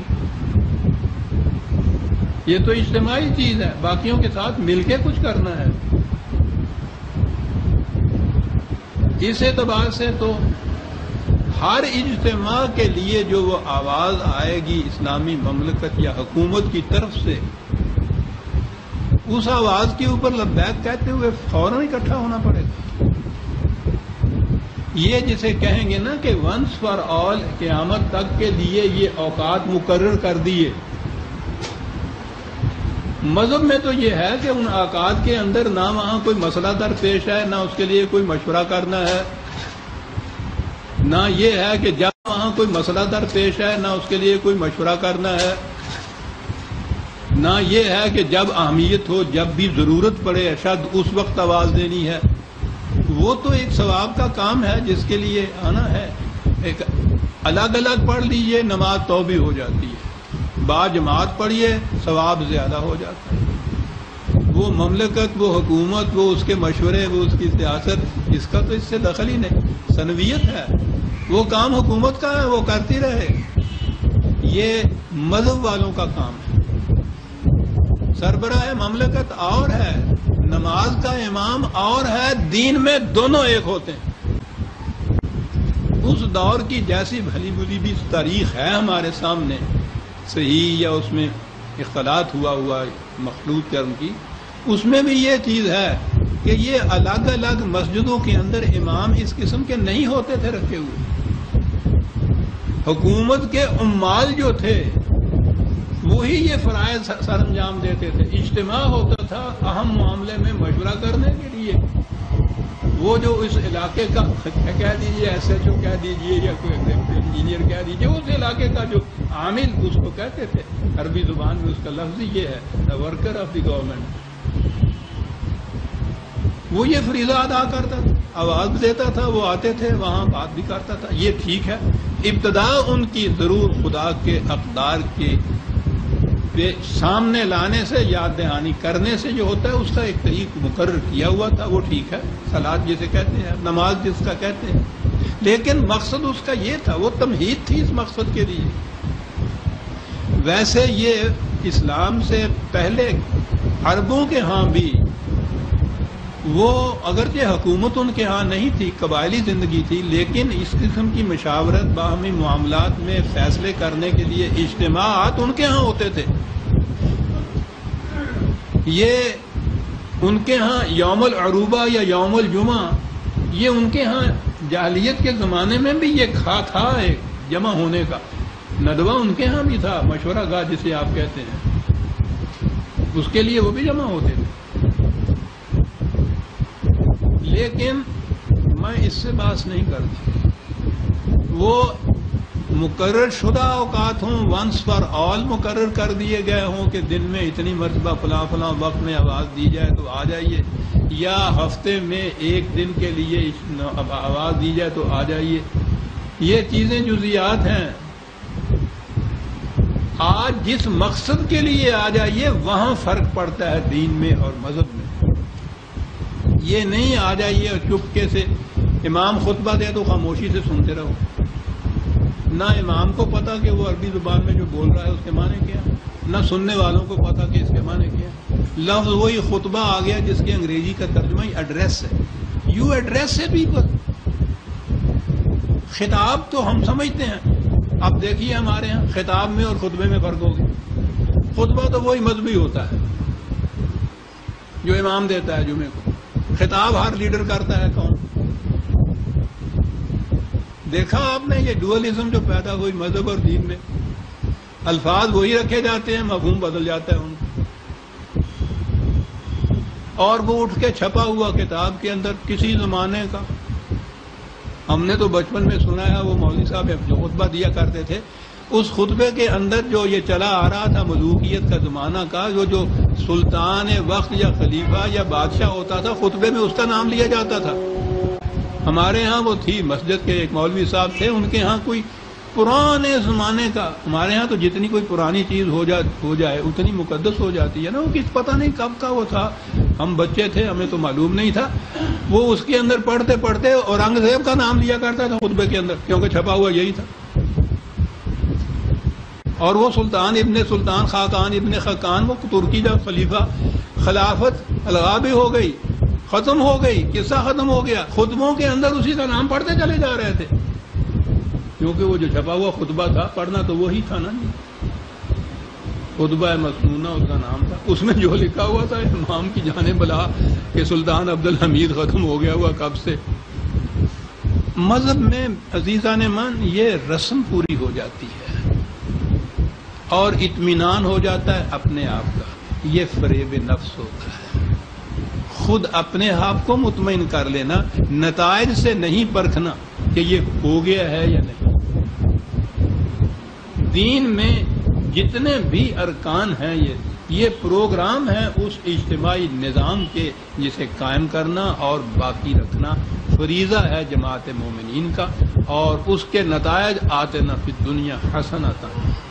یہ تو اجتماعی چیز ہے، باقیوں کے ساتھ مل کے کچھ کرنا ہے. اس اعتبار سے تو ہر اجتماع کے لیے جو وہ آواز آئے گی اسلامی مملکت یا حکومت کی طرف سے، اس آواز کے اوپر لبیک کہتے ہوئے فوراً اکٹھا ہونا پڑے گا. یہ جسے کہیں گے نا کہ ونس فار آل، قیامت تک کے لیے یہ اوقات مقرر کر دیے. مذہب میں تو یہ ہے کہ ان اوقات کے اندر نہ وہاں کوئی مسئلہ درپیش ہے، نہ اس کے لیے کوئی مشورہ کرنا ہے، نہ یہ ہے کہ جب وہاں کوئی مسئلہ درپیش ہے نہ اس کے لیے کوئی مشورہ کرنا ہے، نہ یہ ہے کہ جب اہمیت ہو، جب بھی ضرورت پڑے شاید اس وقت آواز دینی ہے. وہ تو ایک ثواب کا کام ہے جس کے لیے آنا ہے. ایک الگ الگ پڑھ لیجئے نماز تو بھی ہو جاتی ہے، با جماعت پڑھیے ثواب زیادہ ہو جاتا ہے. وہ مملکت، وہ حکومت، وہ اس کے مشورے، وہ اس کی سیاست، اس کا تو اس سے دخل ہی نہیں. سنویت ہے، وہ کام حکومت کا ہے، وہ کرتی رہے. یہ مذہب والوں کا کام ہے. سربراہ مملکت اور ہے، نماز کا امام اور ہے، دین میں دونوں ایک ہوتے ہیں. اس دور کی جیسی بھلی بلی بھی تاریخ ہے ہمارے سامنے، صحیح یا اس میں اختلاط ہوا ہوا مخلوط کرم کی، اس میں بھی یہ چیز ہے کہ یہ الگ الگ مسجدوں کے اندر امام اس قسم کے نہیں ہوتے تھے رکھے ہوئے. حکومت کے عمال جو تھے وہی یہ فرائض سر انجام دیتے تھے. اجتماع ہوتا تھا اہم معاملے میں مشورہ کرنے کے لیے. وہ جو اس علاقے کا کہہ دیجیے ایس ایچ او کہہ دیجیے یا کوئی انجینئر کہہ دیجیے، اس علاقے کا جو عامل اس کو کہتے تھے. عربی زبان میں اس کا لفظ یہ ہے the worker of the government. وہ یہ فریضہ ادا کرتا تھا، آواز دیتا تھا، وہ آتے تھے وہاں بات بھی کرتا تھا. یہ ٹھیک ہے. ابتدا ان کی ضرور خدا کے اقدار کے سامنے لانے سے، یاد دہانی کرنے سے جو ہوتا ہے اس کا ایک طریق مقرر کیا ہوا تھا. وہ ٹھیک ہے، صلاۃ جسے کہتے ہیں، نماز جس کا کہتے ہیں. لیکن مقصد اس کا یہ تھا، وہ تمہید تھی اس مقصد کے لیے. ویسے یہ اسلام سے پہلے عربوں کے ہاں بھی وہ اگرچہ حکومت ان کے ہاں نہیں تھی، قبائلی زندگی تھی، لیکن اس قسم کی مشاورت، باہمی معاملات میں فیصلے کرنے کے لیے اجتماعات ان کے ہاں ہوتے تھے. یہ ان کے ہاں یوم العروبہ یا یوم الجمعہ، یہ ان کے ہاں جاہلیت کے زمانے میں بھی یہ کھا تھا ایک جمع ہونے کا. ندوہ ان کے ہاں بھی تھا، مشورہ گاہ جسے آپ کہتے ہیں، اس کے لیے وہ بھی جمع ہوتے تھے. لیکن میں اس سے بحث نہیں کرتا. وہ مقرر شدہ اوقات ہوں، ونس فار آل مقرر کر دیے گئے ہوں کہ دن میں اتنی مرتبہ فلاں فلاں وقت میں آواز دی جائے تو آ جائیے، یا ہفتے میں ایک دن کے لیے آواز دی جائے تو آ جائیے. یہ چیزیں جزیات ہیں. آج جس مقصد کے لیے آ جائیے وہاں فرق پڑتا ہے دین میں اور مذہب میں. یہ نہیں آ جائیے اور چپکے سے امام خطبہ دے تو خاموشی سے سنتے رہو. نہ امام کو پتا کہ وہ عربی زبان میں جو بول رہا ہے اس کے معنی کیا، نہ سننے والوں کو پتا کہ اس کے معنی کیا. لفظ وہی خطبہ آ گیا جس کے انگریزی کا ترجمہ ہی ایڈریس ہے. You address people. خطاب تو ہم سمجھتے ہیں. اب دیکھیے ہمارے ہاں خطاب میں اور خطبے میں فرق ہوگا. خطبہ تو وہی مذہبی ہوتا ہے جو امام دیتا ہے جمعے کو. خطاب ہر لیڈر کرتا ہے. کون دیکھا آپ نے یہ ڈوئلزم جو پیدا ہوئی مذہب اور دین میں؟ الفاظ وہی رکھے جاتے ہیں، مفہوم بدل جاتا ہے ان کا. اور وہ اٹھ کے چھپا ہوا کتاب کے اندر کسی زمانے کا. ہم نے تو بچپن میں سنا ہے وہ مولوی صاحب جو خطبہ دیا کرتے تھے، اس خطبے کے اندر جو یہ چلا آ رہا تھا ملوکیت کا زمانہ کا، وہ جو سلطان وقت یا خلیفہ یا بادشاہ ہوتا تھا خطبے میں اس کا نام لیا جاتا تھا. ہمارے ہاں وہ تھی مسجد کے ایک مولوی صاحب تھے، ان کے ہاں کوئی پرانے زمانے کا. ہمارے ہاں تو جتنی کوئی پرانی چیز ہو جائے ہو جائے اتنی مقدس ہو جاتی ہے نا. وہ کس پتہ نہیں کب کا وہ تھا، ہم بچے تھے ہمیں تو معلوم نہیں تھا. وہ اس کے اندر پڑھتے پڑھتے اورنگزیب کا نام لیا کرتا تھا خطبے کے اندر، کیونکہ چھپا ہوا یہی تھا. اور وہ سلطان ابن سلطان خاقان ابن خاقان وہ ترکی کا خلیفہ، خلافت الغابی ہو گئی، ختم ہو گئی، قصہ ختم ہو گیا. خطبوں کے اندر اسی کا نام پڑھتے چلے جا رہے تھے، کیونکہ وہ جو چھپا ہوا خطبہ تھا پڑھنا تو وہی تھا نا. خطبہ مسنونہ اس کا نام تھا. اس میں جو لکھا ہوا تھا امام کی جانب بلا کہ سلطان عبدالحمید ختم ہو گیا ہوا کب سے. مذہب میں عزیزان من یہ رسم پوری ہو جاتی ہے اور اطمینان ہو جاتا ہے اپنے آپ کا. یہ فریب نفس ہوتا ہے. خود اپنے آپ کو مطمئن کر لینا، نتائج سے نہیں پرکھنا کہ یہ ہو گیا ہے یا نہیں. دین میں جتنے بھی ارکان ہیں یہ یہ پروگرام ہیں اس اجتماعی نظام کے، جسے قائم کرنا اور باقی رکھنا فریضہ ہے جماعت مومنین کا. اور اس کے نتائج آتنا فی الدنیا حسنۃ.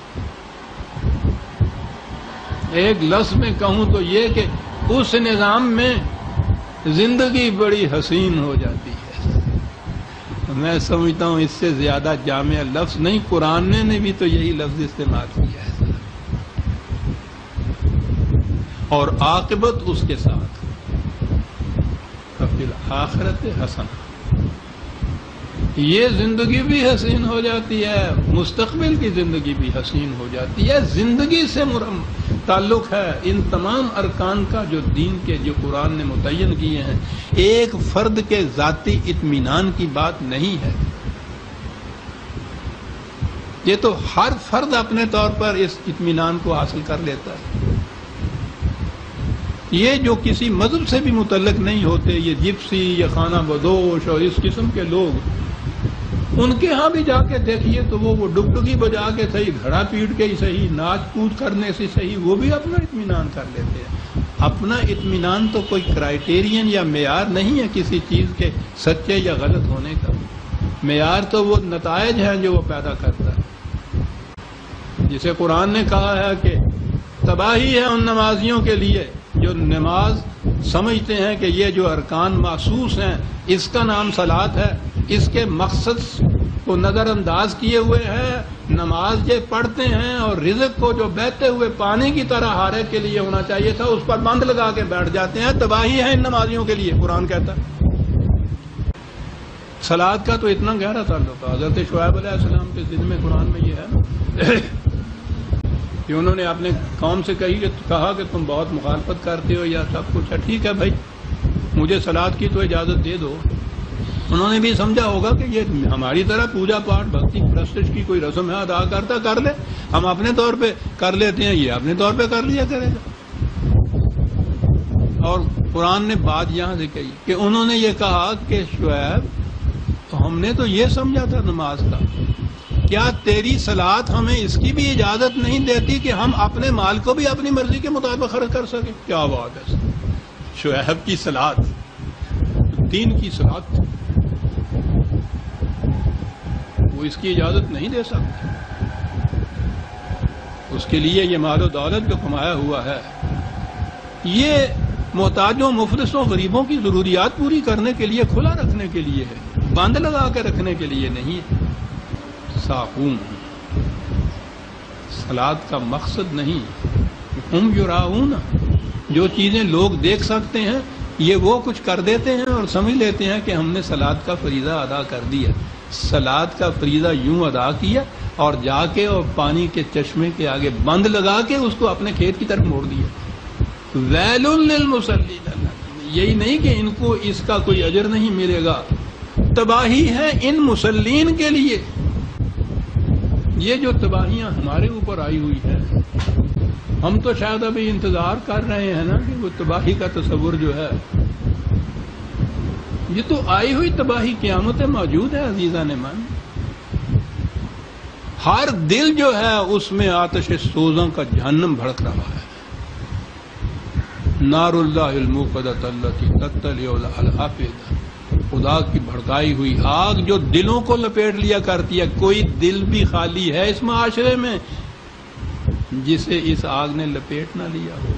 ایک لفظ میں کہوں تو یہ کہ اس نظام میں زندگی بڑی حسین ہو جاتی ہے. میں سمجھتا ہوں اس سے زیادہ جامع لفظ نہیں. قرآن نے بھی تو یہی لفظ استعمال کیا ہے. اور عاقبت اس کے ساتھ فی الآخرۃ حسنہ. یہ زندگی بھی حسین ہو جاتی ہے، مستقبل کی زندگی بھی حسین ہو جاتی ہے. زندگی سے مرم تعلق ہے ان تمام ارکان کا جو دین کے جو قرآن نے متعین کیے ہیں. ایک فرد کے ذاتی اطمینان کی بات نہیں ہے. یہ تو ہر فرد اپنے طور پر اس اطمینان کو حاصل کر لیتا ہے. یہ جو کسی مذہب سے بھی متعلق نہیں ہوتے، یہ جپسی یا خانہ بدوش اور اس قسم کے لوگ، ان کے ہاں بھی جا کے دیکھیے تو وہ وہ ڈگڈگی بجا کے صحیح، گھڑا پیٹ کے ہی صحیح، ناچ کود کرنے سے صحیح، وہ بھی اپنا اطمینان کر لیتے ہیں. اپنا اطمینان تو کوئی کرائیٹیرین یا معیار نہیں ہے کسی چیز کے سچے یا غلط ہونے کا. معیار تو وہ نتائج ہیں جو وہ پیدا کرتا ہے. جسے قرآن نے کہا ہے کہ تباہی ہے ان نمازیوں کے لیے جو نماز سمجھتے ہیں کہ یہ جو ارکان محسوس ہیں اس کا نام صلاۃ ہے، اس کے مقصد کو نظر انداز کیے ہوئے ہیں. نماز یہ پڑھتے ہیں اور رزق کو جو بہتے ہوئے پانی کی طرح ہارے کے لیے ہونا چاہیے تھا اس پر بند لگا کے بیٹھ جاتے ہیں. تباہی ہے ان نمازیوں کے لیے، قرآن کہتا ہے. صلاۃ کا تو اتنا گہرا تعلق ہے. حضرت شعیب علیہ السلام کے ذمہ میں قرآن میں یہ ہے کہ انہوں نے اپنے قوم سے کہی کہ کہا کہ تم بہت مخالفت کرتے ہو یا سب کچھ ہے، ٹھیک ہے بھائی مجھے صلاۃ کی تو اجازت دے دو. انہوں نے بھی سمجھا ہوگا کہ یہ ہماری طرح پوجا پاٹ بھکتی پرستش کی کوئی رسم ہے، ادا کرتا کر لے، ہم اپنے طور پہ کر لیتے ہیں، یہ اپنے طور پہ کر لیا کرے گا. اور قرآن نے بات یہاں سے کہی کہ انہوں نے یہ کہا کہ شعیب تو ہم نے تو یہ سمجھا تھا نماز کا، کیا تیری صلاۃ ہمیں اس کی بھی اجازت نہیں دیتی کہ ہم اپنے مال کو بھی اپنی مرضی کے مطابق خرچ کر سکیں؟ کیا بات ہے. شعیب کی صلاۃ دین کی صلاۃ وہ اس کی اجازت نہیں دے سکتے. اس کے لیے یہ مال و دولت جو کمایا ہوا ہے یہ محتاجوں مفلسوں غریبوں کی ضروریات پوری کرنے کے لیے کھلا رکھنے کے لیے ہے، بند لگا کے رکھنے کے لیے نہیں ہے. ساقوم صلاۃ کا مقصد نہیں، ہم یراؤن جو چیزیں لوگ دیکھ سکتے ہیں یہ وہ کچھ کر دیتے ہیں اور سمجھ لیتے ہیں کہ ہم نے صلاۃ کا فریضہ ادا کر دیا. صلاۃ کا فریضہ یوں ادا کیا اور جا کے اور پانی کے چشمے کے آگے بند لگا کے اس کو اپنے کھیت کی طرف موڑ دیا. ویل للمصلین، یہی نہیں کہ ان کو اس کا کوئی اجر نہیں ملے گا، تباہی ہے ان مصلین کے لیے. یہ جو تباہیاں ہمارے اوپر آئی ہوئی ہیں، ہم تو شاید ابھی انتظار کر رہے ہیں نا کہ وہ تباہی کا تصور جو ہے، یہ تو آئی ہوئی تباہی قیامت موجود ہے عزیزان من. ہر دل جو ہے اس میں آتش سوزوں کا جہنم بھڑک رہا ہے. نار اللہ الموقدۃ التی تطلع علی الافئدہ، خدا کی بھڑکائی ہوئی آگ جو دلوں کو لپیٹ لیا کرتی ہے. کوئی دل بھی خالی ہے اس معاشرے میں جسے اس آگ نے لپیٹ نہ لیا ہو.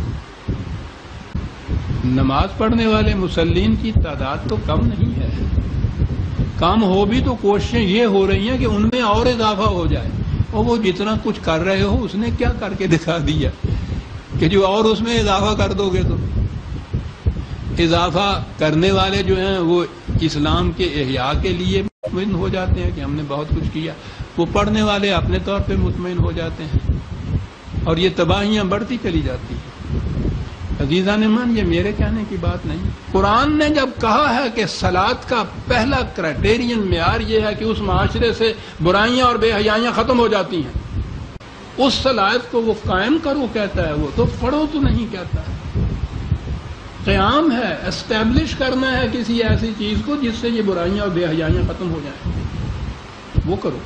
نماز پڑھنے والے مسلین کی تعداد تو کم نہیں ہے، کم ہو بھی تو کوششیں یہ ہو رہی ہیں کہ ان میں اور اضافہ ہو جائے. اور وہ جتنا کچھ کر رہے ہو اس نے کیا کر کے دکھا دیا کہ جو اور اس میں اضافہ کر دو گے تو. اضافہ کرنے والے جو ہیں وہ اسلام کے احیاء کے لیے مطمئن ہو جاتے ہیں کہ ہم نے بہت کچھ کیا، وہ پڑھنے والے اپنے طور پہ مطمئن ہو جاتے ہیں، اور یہ تباہیاں بڑھتی چلی جاتی ہیں. عزیزان من، یہ میرے کہنے کی بات نہیں. قرآن نے جب کہا ہے کہ صلاۃ کا پہلا کرائٹیرین معیار یہ ہے کہ اس معاشرے سے برائیاں اور بے حیائیاں ختم ہو جاتی ہیں، اس صلاۃ کو وہ قائم کرو کہتا ہے، وہ تو پڑھو تو نہیں کہتا ہے. قیام ہے، اسٹیبلش کرنا ہے کسی ایسی چیز کو جس سے یہ برائیاں اور بے حیائیاں ختم ہو جائیں، وہ کرو.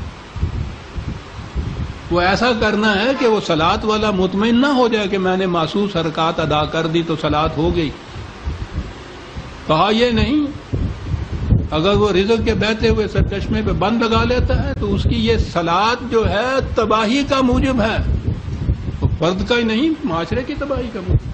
وہ ایسا کرنا ہے کہ وہ صلاۃ والا مطمئن نہ ہو جائے کہ میں نے محسوس حرکات ادا کر دی تو صلاۃ ہو گئی. کہا یہ نہیں، اگر وہ رزق کے بہتے ہوئے سرچشمے پہ بند لگا لیتا ہے تو اس کی یہ صلاۃ جو ہے تباہی کا موجب ہے، وہ فرد کا ہی نہیں، معاشرے کی تباہی کا موجب.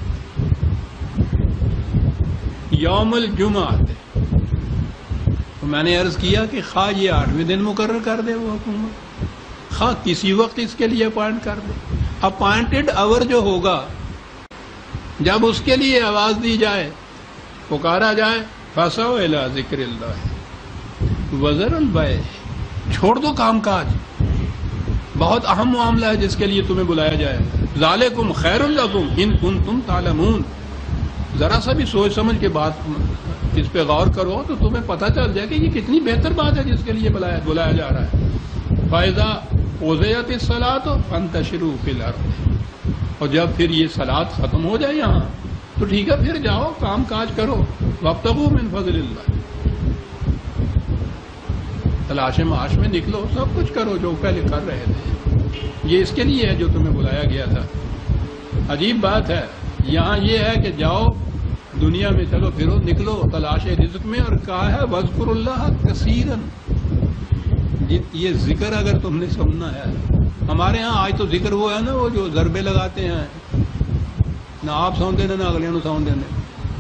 یوم الجمعہ تو میں نے عرض کیا کہ خواہ یہ آٹھویں دن مقرر کر دے وہ حکومت، خواہ کسی وقت اس کے لیے اپوائنٹ کر دے. اپوائنٹڈ آور جو ہوگا، جب اس کے لیے آواز دی جائے، پکارا جائے، فَسَوْا إِلَىٰ ذِكْرِ اللَّهِ وَذَرُوا الْبَيْعَ، چھوڑ دو کام کاج، بہت اہم معاملہ ہے جس کے لیے تمہیں بلایا جائے. ذَلِكُمْ خَيْرٌ لَكُمْ إِن كُنتُمْ تَعْلَمُونَ. ذرا سا بھی سوچ سمجھ کے بات اس پہ غور کرو تو تمہیں پتہ چل جائے کہ یہ کتنی بہتر بات ہے جس کے لیے بلایا بلایا جا رہا ہے. فَإِذَا قُضِيَتِ الصَّلَاةُ فَانتَشِرُوا فِي الْأَرْضِ، اور جب پھر یہ صلاۃ ختم ہو جائے یہاں تو ٹھیک ہے، پھر جاؤ کام کاج کرو. وَابْتَغُوا مِن فَضْلِ اللَّهِ، تلاش معاش میں نکلو، سب کچھ کرو جو پہلے کر رہے تھے. یہ اس کے لیے ہے جو تمہیں بلایا گیا تھا. عجیب بات ہے، یہاں یہ ہے کہ جاؤ دنیا میں، چلو پھرو، نکلو تلاش رزق میں، اور کہا ہے وَاذْكُرُوا اللَّهَ كَثِيرًا. یہ ذکر اگر تم نے سننا ہے، ہمارے ہاں آج تو ذکر وہ ہے نا، وہ جو ضربے لگاتے ہیں، نہ آپ سون دینے نہ اگلے نو سون دینے.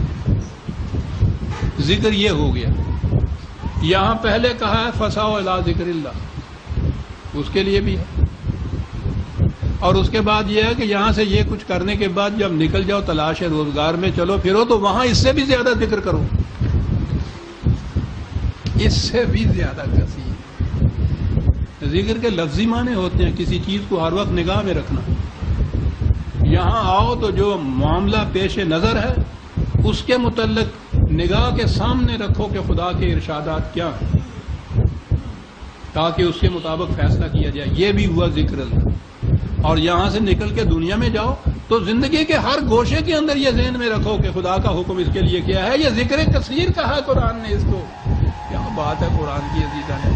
ذکر یہ ہو گیا. یہاں پہلے کہا ہے فَسَوْا إِلَىٰ ذِكْرِ اللَّهِ، اس کے لیے بھی ہے. اور اس کے بعد یہ ہے کہ یہاں سے یہ کچھ کرنے کے بعد جب نکل جاؤ تلاش روزگار میں، چلو پھرو، تو وہاں اس سے بھی زیادہ ذکر کرو، اس سے بھی زیادہ کثیر. ذکر کے لفظی معنی ہوتے ہیں کسی چیز کو ہر وقت نگاہ میں رکھنا. یہاں آؤ تو جو معاملہ پیش نظر ہے اس کے متعلق نگاہ کے سامنے رکھو کہ خدا کے ارشادات کیا ہیں، تاکہ اس کے مطابق فیصلہ کیا جائے. یہ بھی ہوا ذکر اللہ. اور یہاں سے نکل کے دنیا میں جاؤ تو زندگی کے ہر گوشے کے اندر یہ ذہن میں رکھو کہ خدا کا حکم اس کے لیے کیا ہے. یہ ذکر کثیر کہا ہے قرآن نے اس کو. کیا بات ہے قرآن کی عزیزان.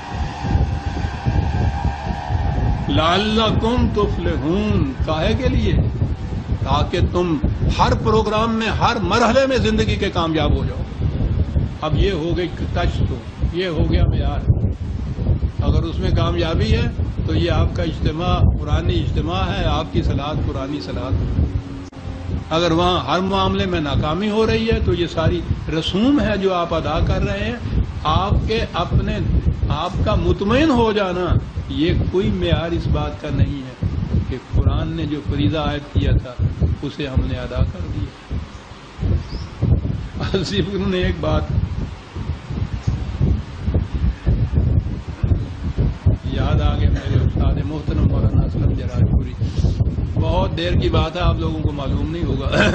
لعلکم تفلحون، کاہے کے لیے؟ تاکہ تم ہر پروگرام میں، ہر مرحلے میں زندگی کے کامیاب ہو جاؤ. اب یہ ہو گئی ٹچ، تو یہ ہو گیا معیار. اگر اس میں کامیابی ہے تو یہ آپ کا اجتماع قرآنی اجتماع ہے، آپ کی صلاۃ قرآنی صلاۃ. اگر وہاں ہر معاملے میں ناکامی ہو رہی ہے تو یہ ساری رسوم ہے جو آپ ادا کر رہے ہیں. آپ کے اپنے آپ کا مطمئن ہو جانا یہ کوئی معیار اس بات کا نہیں ہے کہ قرآن نے جو فریضہ عائد کیا تھا اسے ہم نے ادا کر دیا. صرف انہوں نے ایک بات یاد آ گیا میرے استاد محترم مولانا اسلم جراج پوری. بہت دیر کی بات ہے, آپ لوگوں کو معلوم نہیں ہوگا.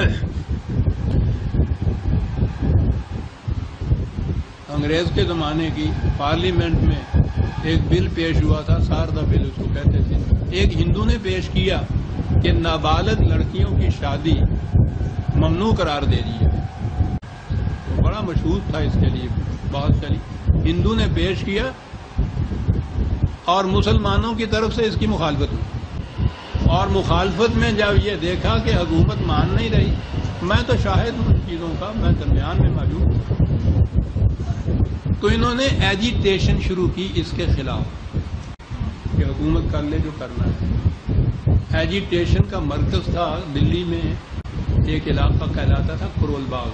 انگریز کے زمانے کی پارلیمنٹ میں ایک بل پیش ہوا تھا, ساردہ بل اس کو کہتے تھے. ایک ہندو نے پیش کیا کہ نابالغ لڑکیوں کی شادی ممنوع قرار دے دی ہے. بڑا مشہور تھا اس کے لیے, بہت چلی. ہندو نے پیش کیا اور مسلمانوں کی طرف سے اس کی مخالفت ہوئی, اور مخالفت میں جب یہ دیکھا کہ حکومت مان نہیں رہی, میں تو شاہد ہوں چیزوں کا, میں درمیان میں موجود ہوں, تو انہوں نے ایجیٹیشن شروع کی اس کے خلاف کہ حکومت کر لے جو کرنا ہے. ایجیٹیشن کا مرکز تھا دلی میں ایک علاقہ کہلاتا تھا کرول باغ,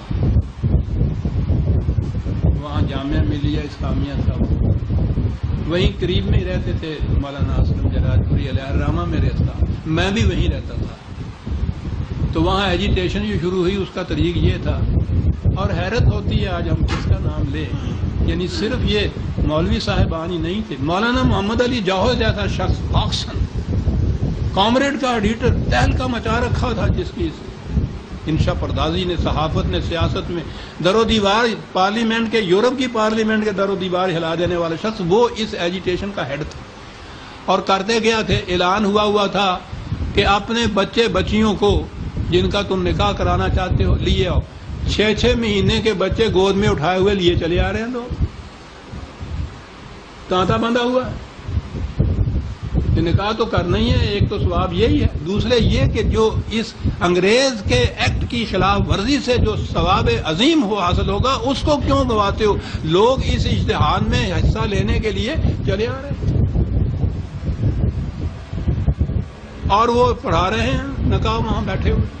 وہاں جامعہ ملیہ اسلامیہ تھا, وہیں قریب میں ہی رہتے تھے مولانا اسلم جراج پوری علیہ الرحمہ میرے استاد, میں بھی وہیں رہتا تھا. تو وہاں ایجیٹیشن جو شروع ہوئی اس کا طریق یہ تھا, اور حیرت ہوتی ہے آج ہم کس کا نام لیں, یعنی صرف یہ مولوی صاحبان ہی نہیں تھے. مولانا محمد علی جوہر جیسا شخص آکسن کامریڈ کا ایڈیٹر تہلکہ مچا رکھا تھا, جس کی انشا پردازی نے, صحافت نے, سیاست میں در و دیوار, پارلیمنٹ کے, یورپ کی پارلیمنٹ کے در و دیوار ہلا دینے والے شخص, وہ اس ایجیٹیشن کا ہیڈ تھا. اور کرتے گیا تھے, اعلان ہوا ہوا تھا کہ اپنے بچے بچیوں کو جن کا تم نکاح کرانا چاہتے ہو لیے آؤ. چھ چھ مہینے کے بچے گود میں اٹھائے ہوئے لیے چلے آ رہے ہیں لوگ, تانتا بندھا ہوا ہے. نکاح تو کرنا ہی ہے, ایک تو ثواب یہی ہے, دوسرے یہ کہ جو اس انگریز کے ایکٹ کی خلاف ورزی سے جو ثواب عظیم ہو حاصل ہوگا, اس کو کیوں گواتے ہو؟ لوگ اس اجتہاد میں حصہ لینے کے لیے چلے آ رہے ہیں, اور وہ پڑھا رہے ہیں نکاح وہاں بیٹھے ہوئے.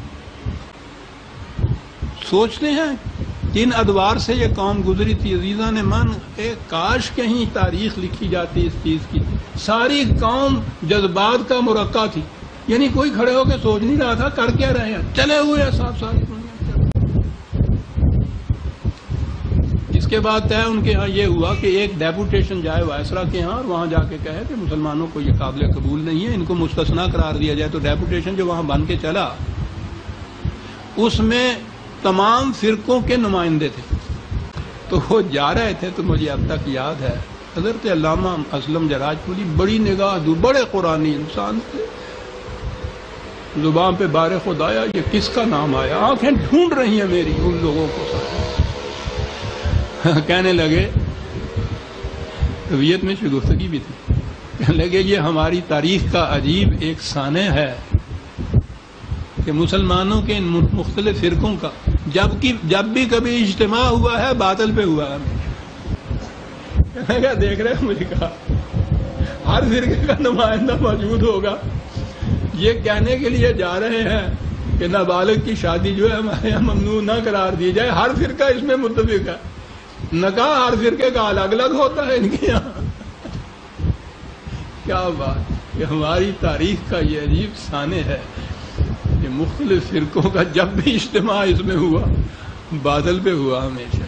سوچتے ہیں جن ادوار سے یہ قوم گزری تھی. عزیزان من, ایک کاش کہیں تاریخ لکھی جاتی اس چیز کی. ساری قوم جذبات کا مرقع تھی, یعنی کوئی کھڑے ہو کے سوچ نہیں رہا تھا کر کیا رہے ہیں, چلے ہوئے صاحب ساری دنیا. اس کے بعد طے ان کے ہاں یہ ہوا کہ ایک ڈیپوٹیشن جائے وائسرا کے ہاں, اور وہاں جا کے کہے کہ مسلمانوں کو یہ قابل قبول نہیں ہے, ان کو مستثنا قرار دیا جائے. تو ڈیپوٹیشن جو وہاں بن کے چلا, اس میں تمام فرقوں کے نمائندے تھے. تو وہ جا رہے تھے, تو مجھے اب تک یاد ہے حضرت علامہ اسلم جراج پوری بڑی نگاہ دو, بڑے قرآنی انسان تھے. زبان پہ بار خدایا یہ کس کا نام آیا, آنکھیں ڈھونڈ رہی ہیں میری ان لوگوں کو. کہنے لگے, طبیعت میں شگفتگی بھی تھی, کہنے لگے یہ ہماری تاریخ کا عجیب ایک سانحہ ہے کہ مسلمانوں کے ان مختلف فرقوں کا جبکہ جب بھی کبھی اجتماع ہوا ہے باطل پہ ہوا ہے. میں کہا دیکھ رہے ہیں, مجھے کہا ہر فرقے کا نمائندہ موجود ہوگا, یہ کہنے کے لیے جا رہے ہیں کہ نابالغ کی شادی جو ہے ہمارے یہاں ممنوع نہ قرار دی جائے. ہر فرقہ اس میں متفق ہے, نکاح ہر فرقے کا الگ الگ ہوتا ہے ان کے یہاں. کیا بات کہ ہماری تاریخ کا یہ عجیب سانحہ ہے کہ مختلف فرقوں کا جب بھی اجتماع اس میں ہوا باطل پہ ہوا ہمیشہ.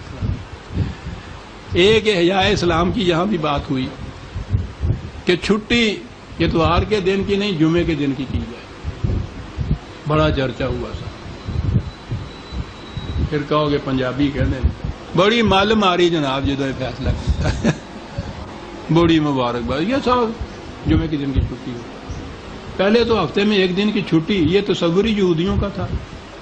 ایک احیاء اسلام کی یہاں بھی بات ہوئی کہ چھٹی اتوار کے دن کی نہیں جمعے کے دن کی کی جائے, بڑا چرچا ہوا سا. پھر کہو گے پنجابی کہنے بڑی مال ماری جناب جدو یہ فیصلہ کرتا ہے, بڑی مبارکباد. یہ صاحب جمعے کے دن کی چھٹی ہو, پہلے تو ہفتے میں ایک دن کی چھٹی یہ تصوری یہودیوں کا تھا.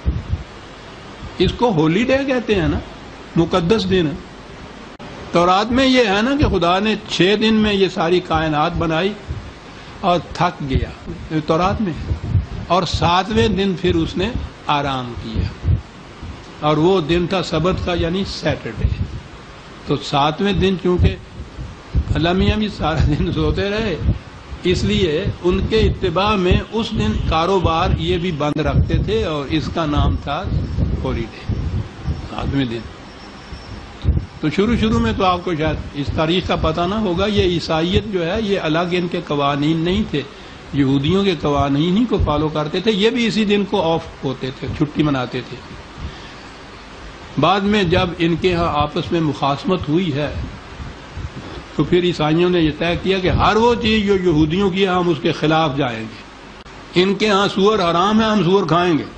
اس کو ہولی ڈے کہتے ہیں نا, مقدس دن. تورات میں یہ ہے نا کہ خدا نے چھ دن میں یہ ساری کائنات بنائی اور تھک گیا, تورات میں, اور ساتویں دن پھر اس نے آرام کیا, اور وہ دن تھا سبت کا یعنی سیٹرڈے. تو ساتویں دن چونکہ اللہ میاں بھی سارا دن سوتے رہے, اس لیے ان کے اتباع میں اس دن کاروبار یہ بھی بند رکھتے تھے, اور اس کا نام تھا ہولی ڈے, ساتویں دن. تو شروع شروع میں تو آپ کو شاید اس تاریخ کا پتہ نہ ہوگا, یہ عیسائیت جو ہے یہ الگ ان کے قوانین نہیں تھے, یہودیوں کے قوانین ہی کو فالو کرتے تھے. یہ بھی اسی دن کو آف ہوتے تھے, چھٹی مناتے تھے. بعد میں جب ان کے ہاں آپس میں مخاصمت ہوئی ہے تو پھر عیسائیوں نے یہ طے کیا کہ ہر وہ چیز جو یہودیوں کی ہے ہم اس کے خلاف جائیں گے. ان کے ہاں سور حرام ہے، ہم سور کھائیں گے.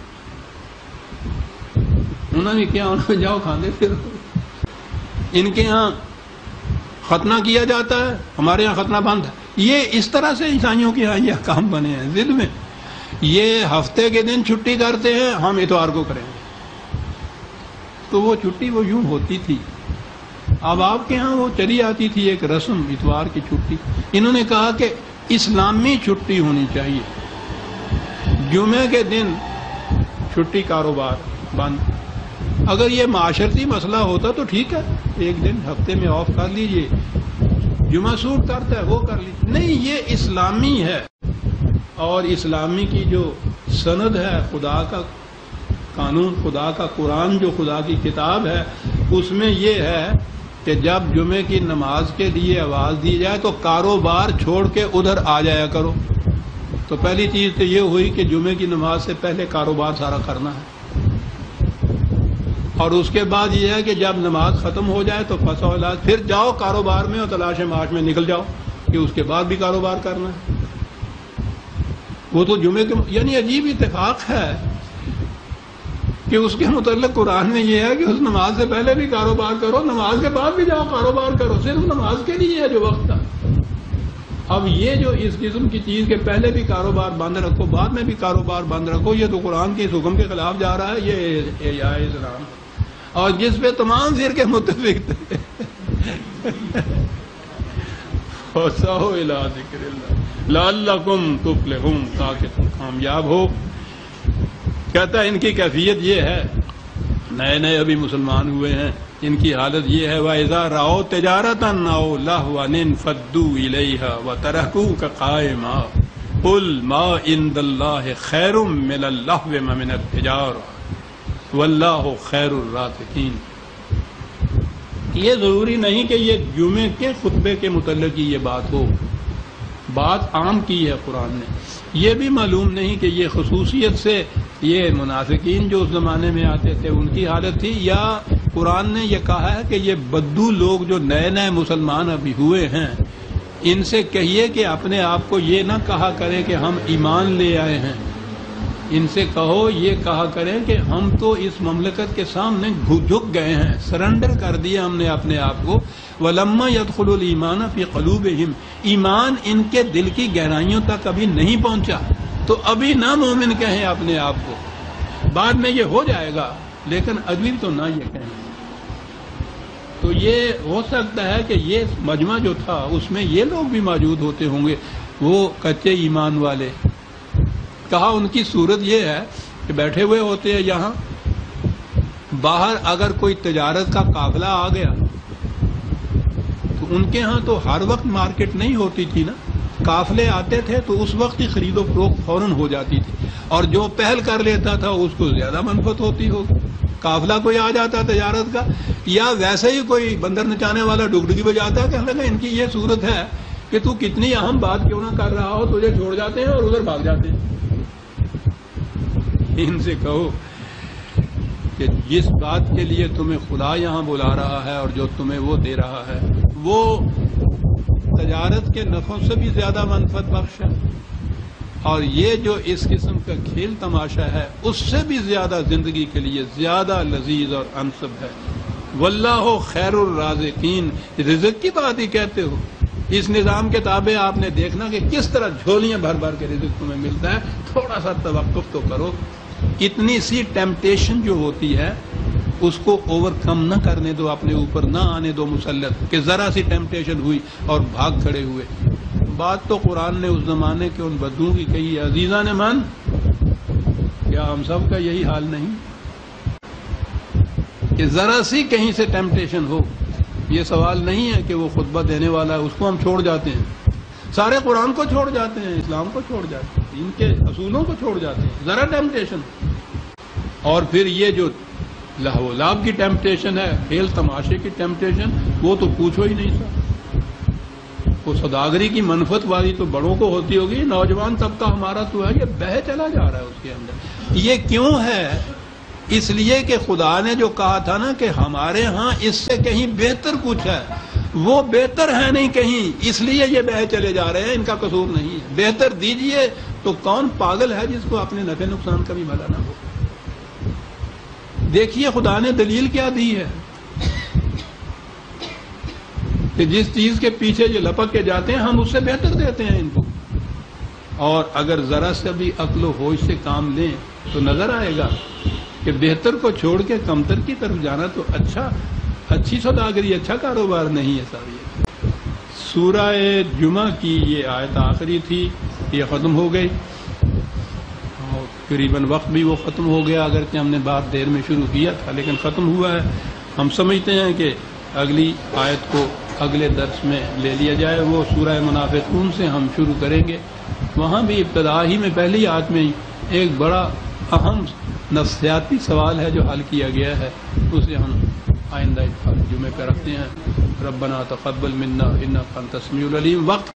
انہوں نے کیا، انہوں نے جاؤ کھانے پھر. ان کے ہاں ختنہ کیا جاتا ہے، ہمارے ہاں ختنہ بند ہے. یہ اس طرح سے عیسائیوں کے ہاں یہ کام بنے ہیں ضد میں. یہ ہفتے کے دن چھٹی کرتے ہیں، ہم اتوار کو کریں گے. تو وہ چھٹی وہ یوں ہوتی تھی. اب آپ کے ہاں وہ چلی آتی تھی ایک رسم اتوار کی چھٹی. انہوں نے کہا کہ اسلامی چھٹی ہونی چاہیے. جمعے کے دن چھٹی، کاروبار بند. اگر یہ معاشرتی مسئلہ ہوتا تو ٹھیک ہے، ایک دن ہفتے میں آف کر لیجئے. جمعہ سوٹ کرتا ہے وہ کر لیجئے. نہیں، یہ اسلامی ہے، اور اسلامی کی جو سند ہے، خدا کا قانون، خدا کا قرآن جو خدا کی کتاب ہے، اس میں یہ ہے کہ جب جمعے کی نماز کے لیے آواز دی جائے تو کاروبار چھوڑ کے ادھر آ جایا کرو. تو پہلی چیز تو یہ ہوئی کہ جمعے کی نماز سے پہلے کاروبار سارا کرنا ہے. اور اس کے بعد یہ ہے کہ جب نماز ختم ہو جائے تو فسح و علاج، پھر جاؤ کاروبار میں اور تلاش معاش میں نکل جاؤ کہ اس کے بعد بھی کاروبار کرنا ہے. وہ تو جمعے کے یعنی عجیب اتفاق ہے کہ اس کے متعلق قرآن میں یہ ہے کہ اس نماز سے پہلے بھی کاروبار کرو، نماز کے بعد بھی جاؤ کاروبار کرو. صرف نماز کے لیے ہے جو وقت تھا. اب یہ جو اس قسم کی چیز کے پہلے بھی کاروبار بند رکھو، بعد میں بھی کاروبار بند رکھو، یہ تو قرآن کے اس حکم کے خلاف جا رہا ہے. یہ احیاء اسلام اور جس پہ تمام فرقے متفق تھے. وَسَعُوا إِلَىٰ ذِكْرِ اللَّهِ لَعَلَّكُمْ تُفْلِحُونَ، تاکہ تم کامیاب ہو. کہتا ہے ان کی کیفیت یہ ہے، نئے نئے ابھی مسلمان ہوئے ہیں، ان کی حالت یہ ہے وَإِذَا رَأَوْا تِجَارَةً أَوْ لَهْوًا انفَضُّوا إِلَيْهَا وَتَرَكُوكَ قَائِمًا قُلْ مَا عِندَ اللَّهِ خَيْرٌ مِّنَ اللَّهْوِ وَمِنَ التِّجَارَةِ وَاللَّهُ خَيْرُ الرَّازِقِينَ. یہ ضروری نہیں کہ یہ جمعے کے خطبے کے متعلق ہی یہ بات ہو، بات عام کی ہے قرآن نے. یہ بھی معلوم نہیں کہ یہ خصوصیت سے یہ منافقین جو اس زمانے میں آتے تھے ان کی حالت تھی، یا قرآن نے یہ کہا ہے کہ یہ بدو لوگ جو نئے نئے مسلمان ابھی ہوئے ہیں ان سے کہیے کہ اپنے آپ کو یہ نہ کہا کریں کہ ہم ایمان لے آئے ہیں. ان سے کہو، یہ کہا کریں کہ ہم تو اس مملکت کے سامنے جھک گئے ہیں، سرنڈر کر دیا ہم نے اپنے آپ کو. وَلَمَّا يَدْخُلُ الْإِيمَانَ فِي قُلُوبِهِمْ، ایمان ان کے دل کی گہرائیوں تک ابھی نہیں پہنچا تو ابھی نہ مومن کہیں اپنے آپ کو. بعد میں یہ ہو جائے گا لیکن ابھی تو نہ یہ کہیں. تو یہ ہو سکتا ہے کہ یہ مجمع جو تھا اس میں یہ لوگ بھی موجود ہوتے ہوں گے، وہ کچے ایمان والے. کہا ان کی صورت یہ ہے کہ بیٹھے ہوئے ہوتے ہیں یہاں، باہر اگر کوئی تجارت کا قافلہ آ گیا تو ان کے ہاں تو ہر وقت مارکیٹ نہیں ہوتی تھی نا، قافلے آتے تھے تو اس وقت ہی خرید و فروخت فوراً ہو جاتی تھی، اور جو پہل کر لیتا تھا اس کو زیادہ منفعت ہوتی ہوگی. قافلہ کوئی آ جاتا تجارت کا، یا ویسے ہی کوئی بندر نچانے والا ڈگڈگی بجاتا ہے کہ لگا ان کی یہ صورت ہے کہ تو کتنی اہم بات کیوں نہ کر رہا ہو، تجھے چھوڑ جاتے ہیں اور ادھر بھاگ جاتے ہیں. ان سے کہو کہ جس بات کے لیے تمہیں خدا یہاں بلا رہا ہے اور جو تمہیں وہ دے رہا ہے وہ تجارت کے نفعوں سے بھی زیادہ منفعت بخش ہے، اور یہ جو اس قسم کا کھیل تماشا ہے اس سے بھی زیادہ زندگی کے لیے زیادہ لذیذ اور انسب ہے. واللہ خیر الرازقین، رزق کی بات ہی کہتے ہو. اس نظام کے تابع آپ نے دیکھنا کہ کس طرح جھولیاں بھر بھر کے رزق تمہیں ملتا ہے. تھوڑا سا توقف تو کرو. اتنی سی ٹیمپٹیشن جو ہوتی ہے اس کو اوور کم نہ کرنے دو، اپنے اوپر نہ آنے دو مسلط کہ ذرا سی ٹیمپٹیشن ہوئی اور بھاگ کھڑے ہوئے. بات تو قرآن نے اس زمانے کے ان بدوؤں کی کہی ہے. عزیزان من، کیا ہم سب کا یہی حال نہیں کہ ذرا سی کہیں سے ٹیمپٹیشن ہو؟ یہ سوال نہیں ہے کہ وہ خطبہ دینے والا ہے اس کو ہم چھوڑ جاتے ہیں، سارے قرآن کو چھوڑ جاتے ہیں، اسلام کو چھوڑ جاتے ہیں، ان کے اصولوں کو چھوڑ جاتے ہیں، ذرا ٹیمپٹیشن. اور پھر یہ جو لہو و لعب کی ٹیمپٹیشن ہے، کھیل تماشے کی ٹیمپٹیشن، وہ تو پوچھو ہی نہیں سر. وہ سوداگری کی منفعت والی تو بڑوں کو ہوتی ہوگی، نوجوان طبقہ ہمارا تو ہے یہ بہہ چلا جا رہا ہے اس کے اندر. یہ کیوں ہے اس لیے کہ خدا نے جو کہا تھا نا کہ ہمارے ہاں اس سے کہیں بہتر کچھ ہے، وہ بہتر ہے نہیں کہیں، اس لیے یہ بہے چلے جا رہے ہیں، ان کا قصور نہیں ہے۔ بہتر دیجئے تو کون پاگل ہے جس کو اپنے نفع نقصان کا بھی بھلا نہ ہو؟ دیکھیے خدا نے دلیل کیا دی ہے کہ جس چیز کے پیچھے یہ لپک کے جاتے ہیں ہم اس سے بہتر دیتے ہیں ان کو، اور اگر ذرا سے بھی عقل و ہوش سے کام لیں تو نظر آئے گا کہ بہتر کو چھوڑ کے کمتر کی طرف جانا تو اچھا اچھی سوداگری، اچھا کاروبار نہیں ہے صاحب۔ سورہ جمعہ کی یہ آیت آخری تھی، یہ ختم ہو گئی اور قریباً وقت بھی وہ ختم ہو گیا، اگرچہ ہم نے بات دیر میں شروع کیا تھا لیکن ختم ہوا ہے۔ ہم سمجھتے ہیں کہ اگلی آیت کو اگلے درس میں لے لیا جائے، وہ سورہ منافقون سے ہم شروع کریں گے۔ وہاں بھی ابتدا ہی میں پہلی آیت میں ایک بڑا اہم نفسیاتی سوال ہے جو حل کیا گیا ہے، اسے ہم آئندہ جمعے پہ رکھتے ہیں۔ ربنا تقبل منا انک انت السمیع العلیم۔ وقت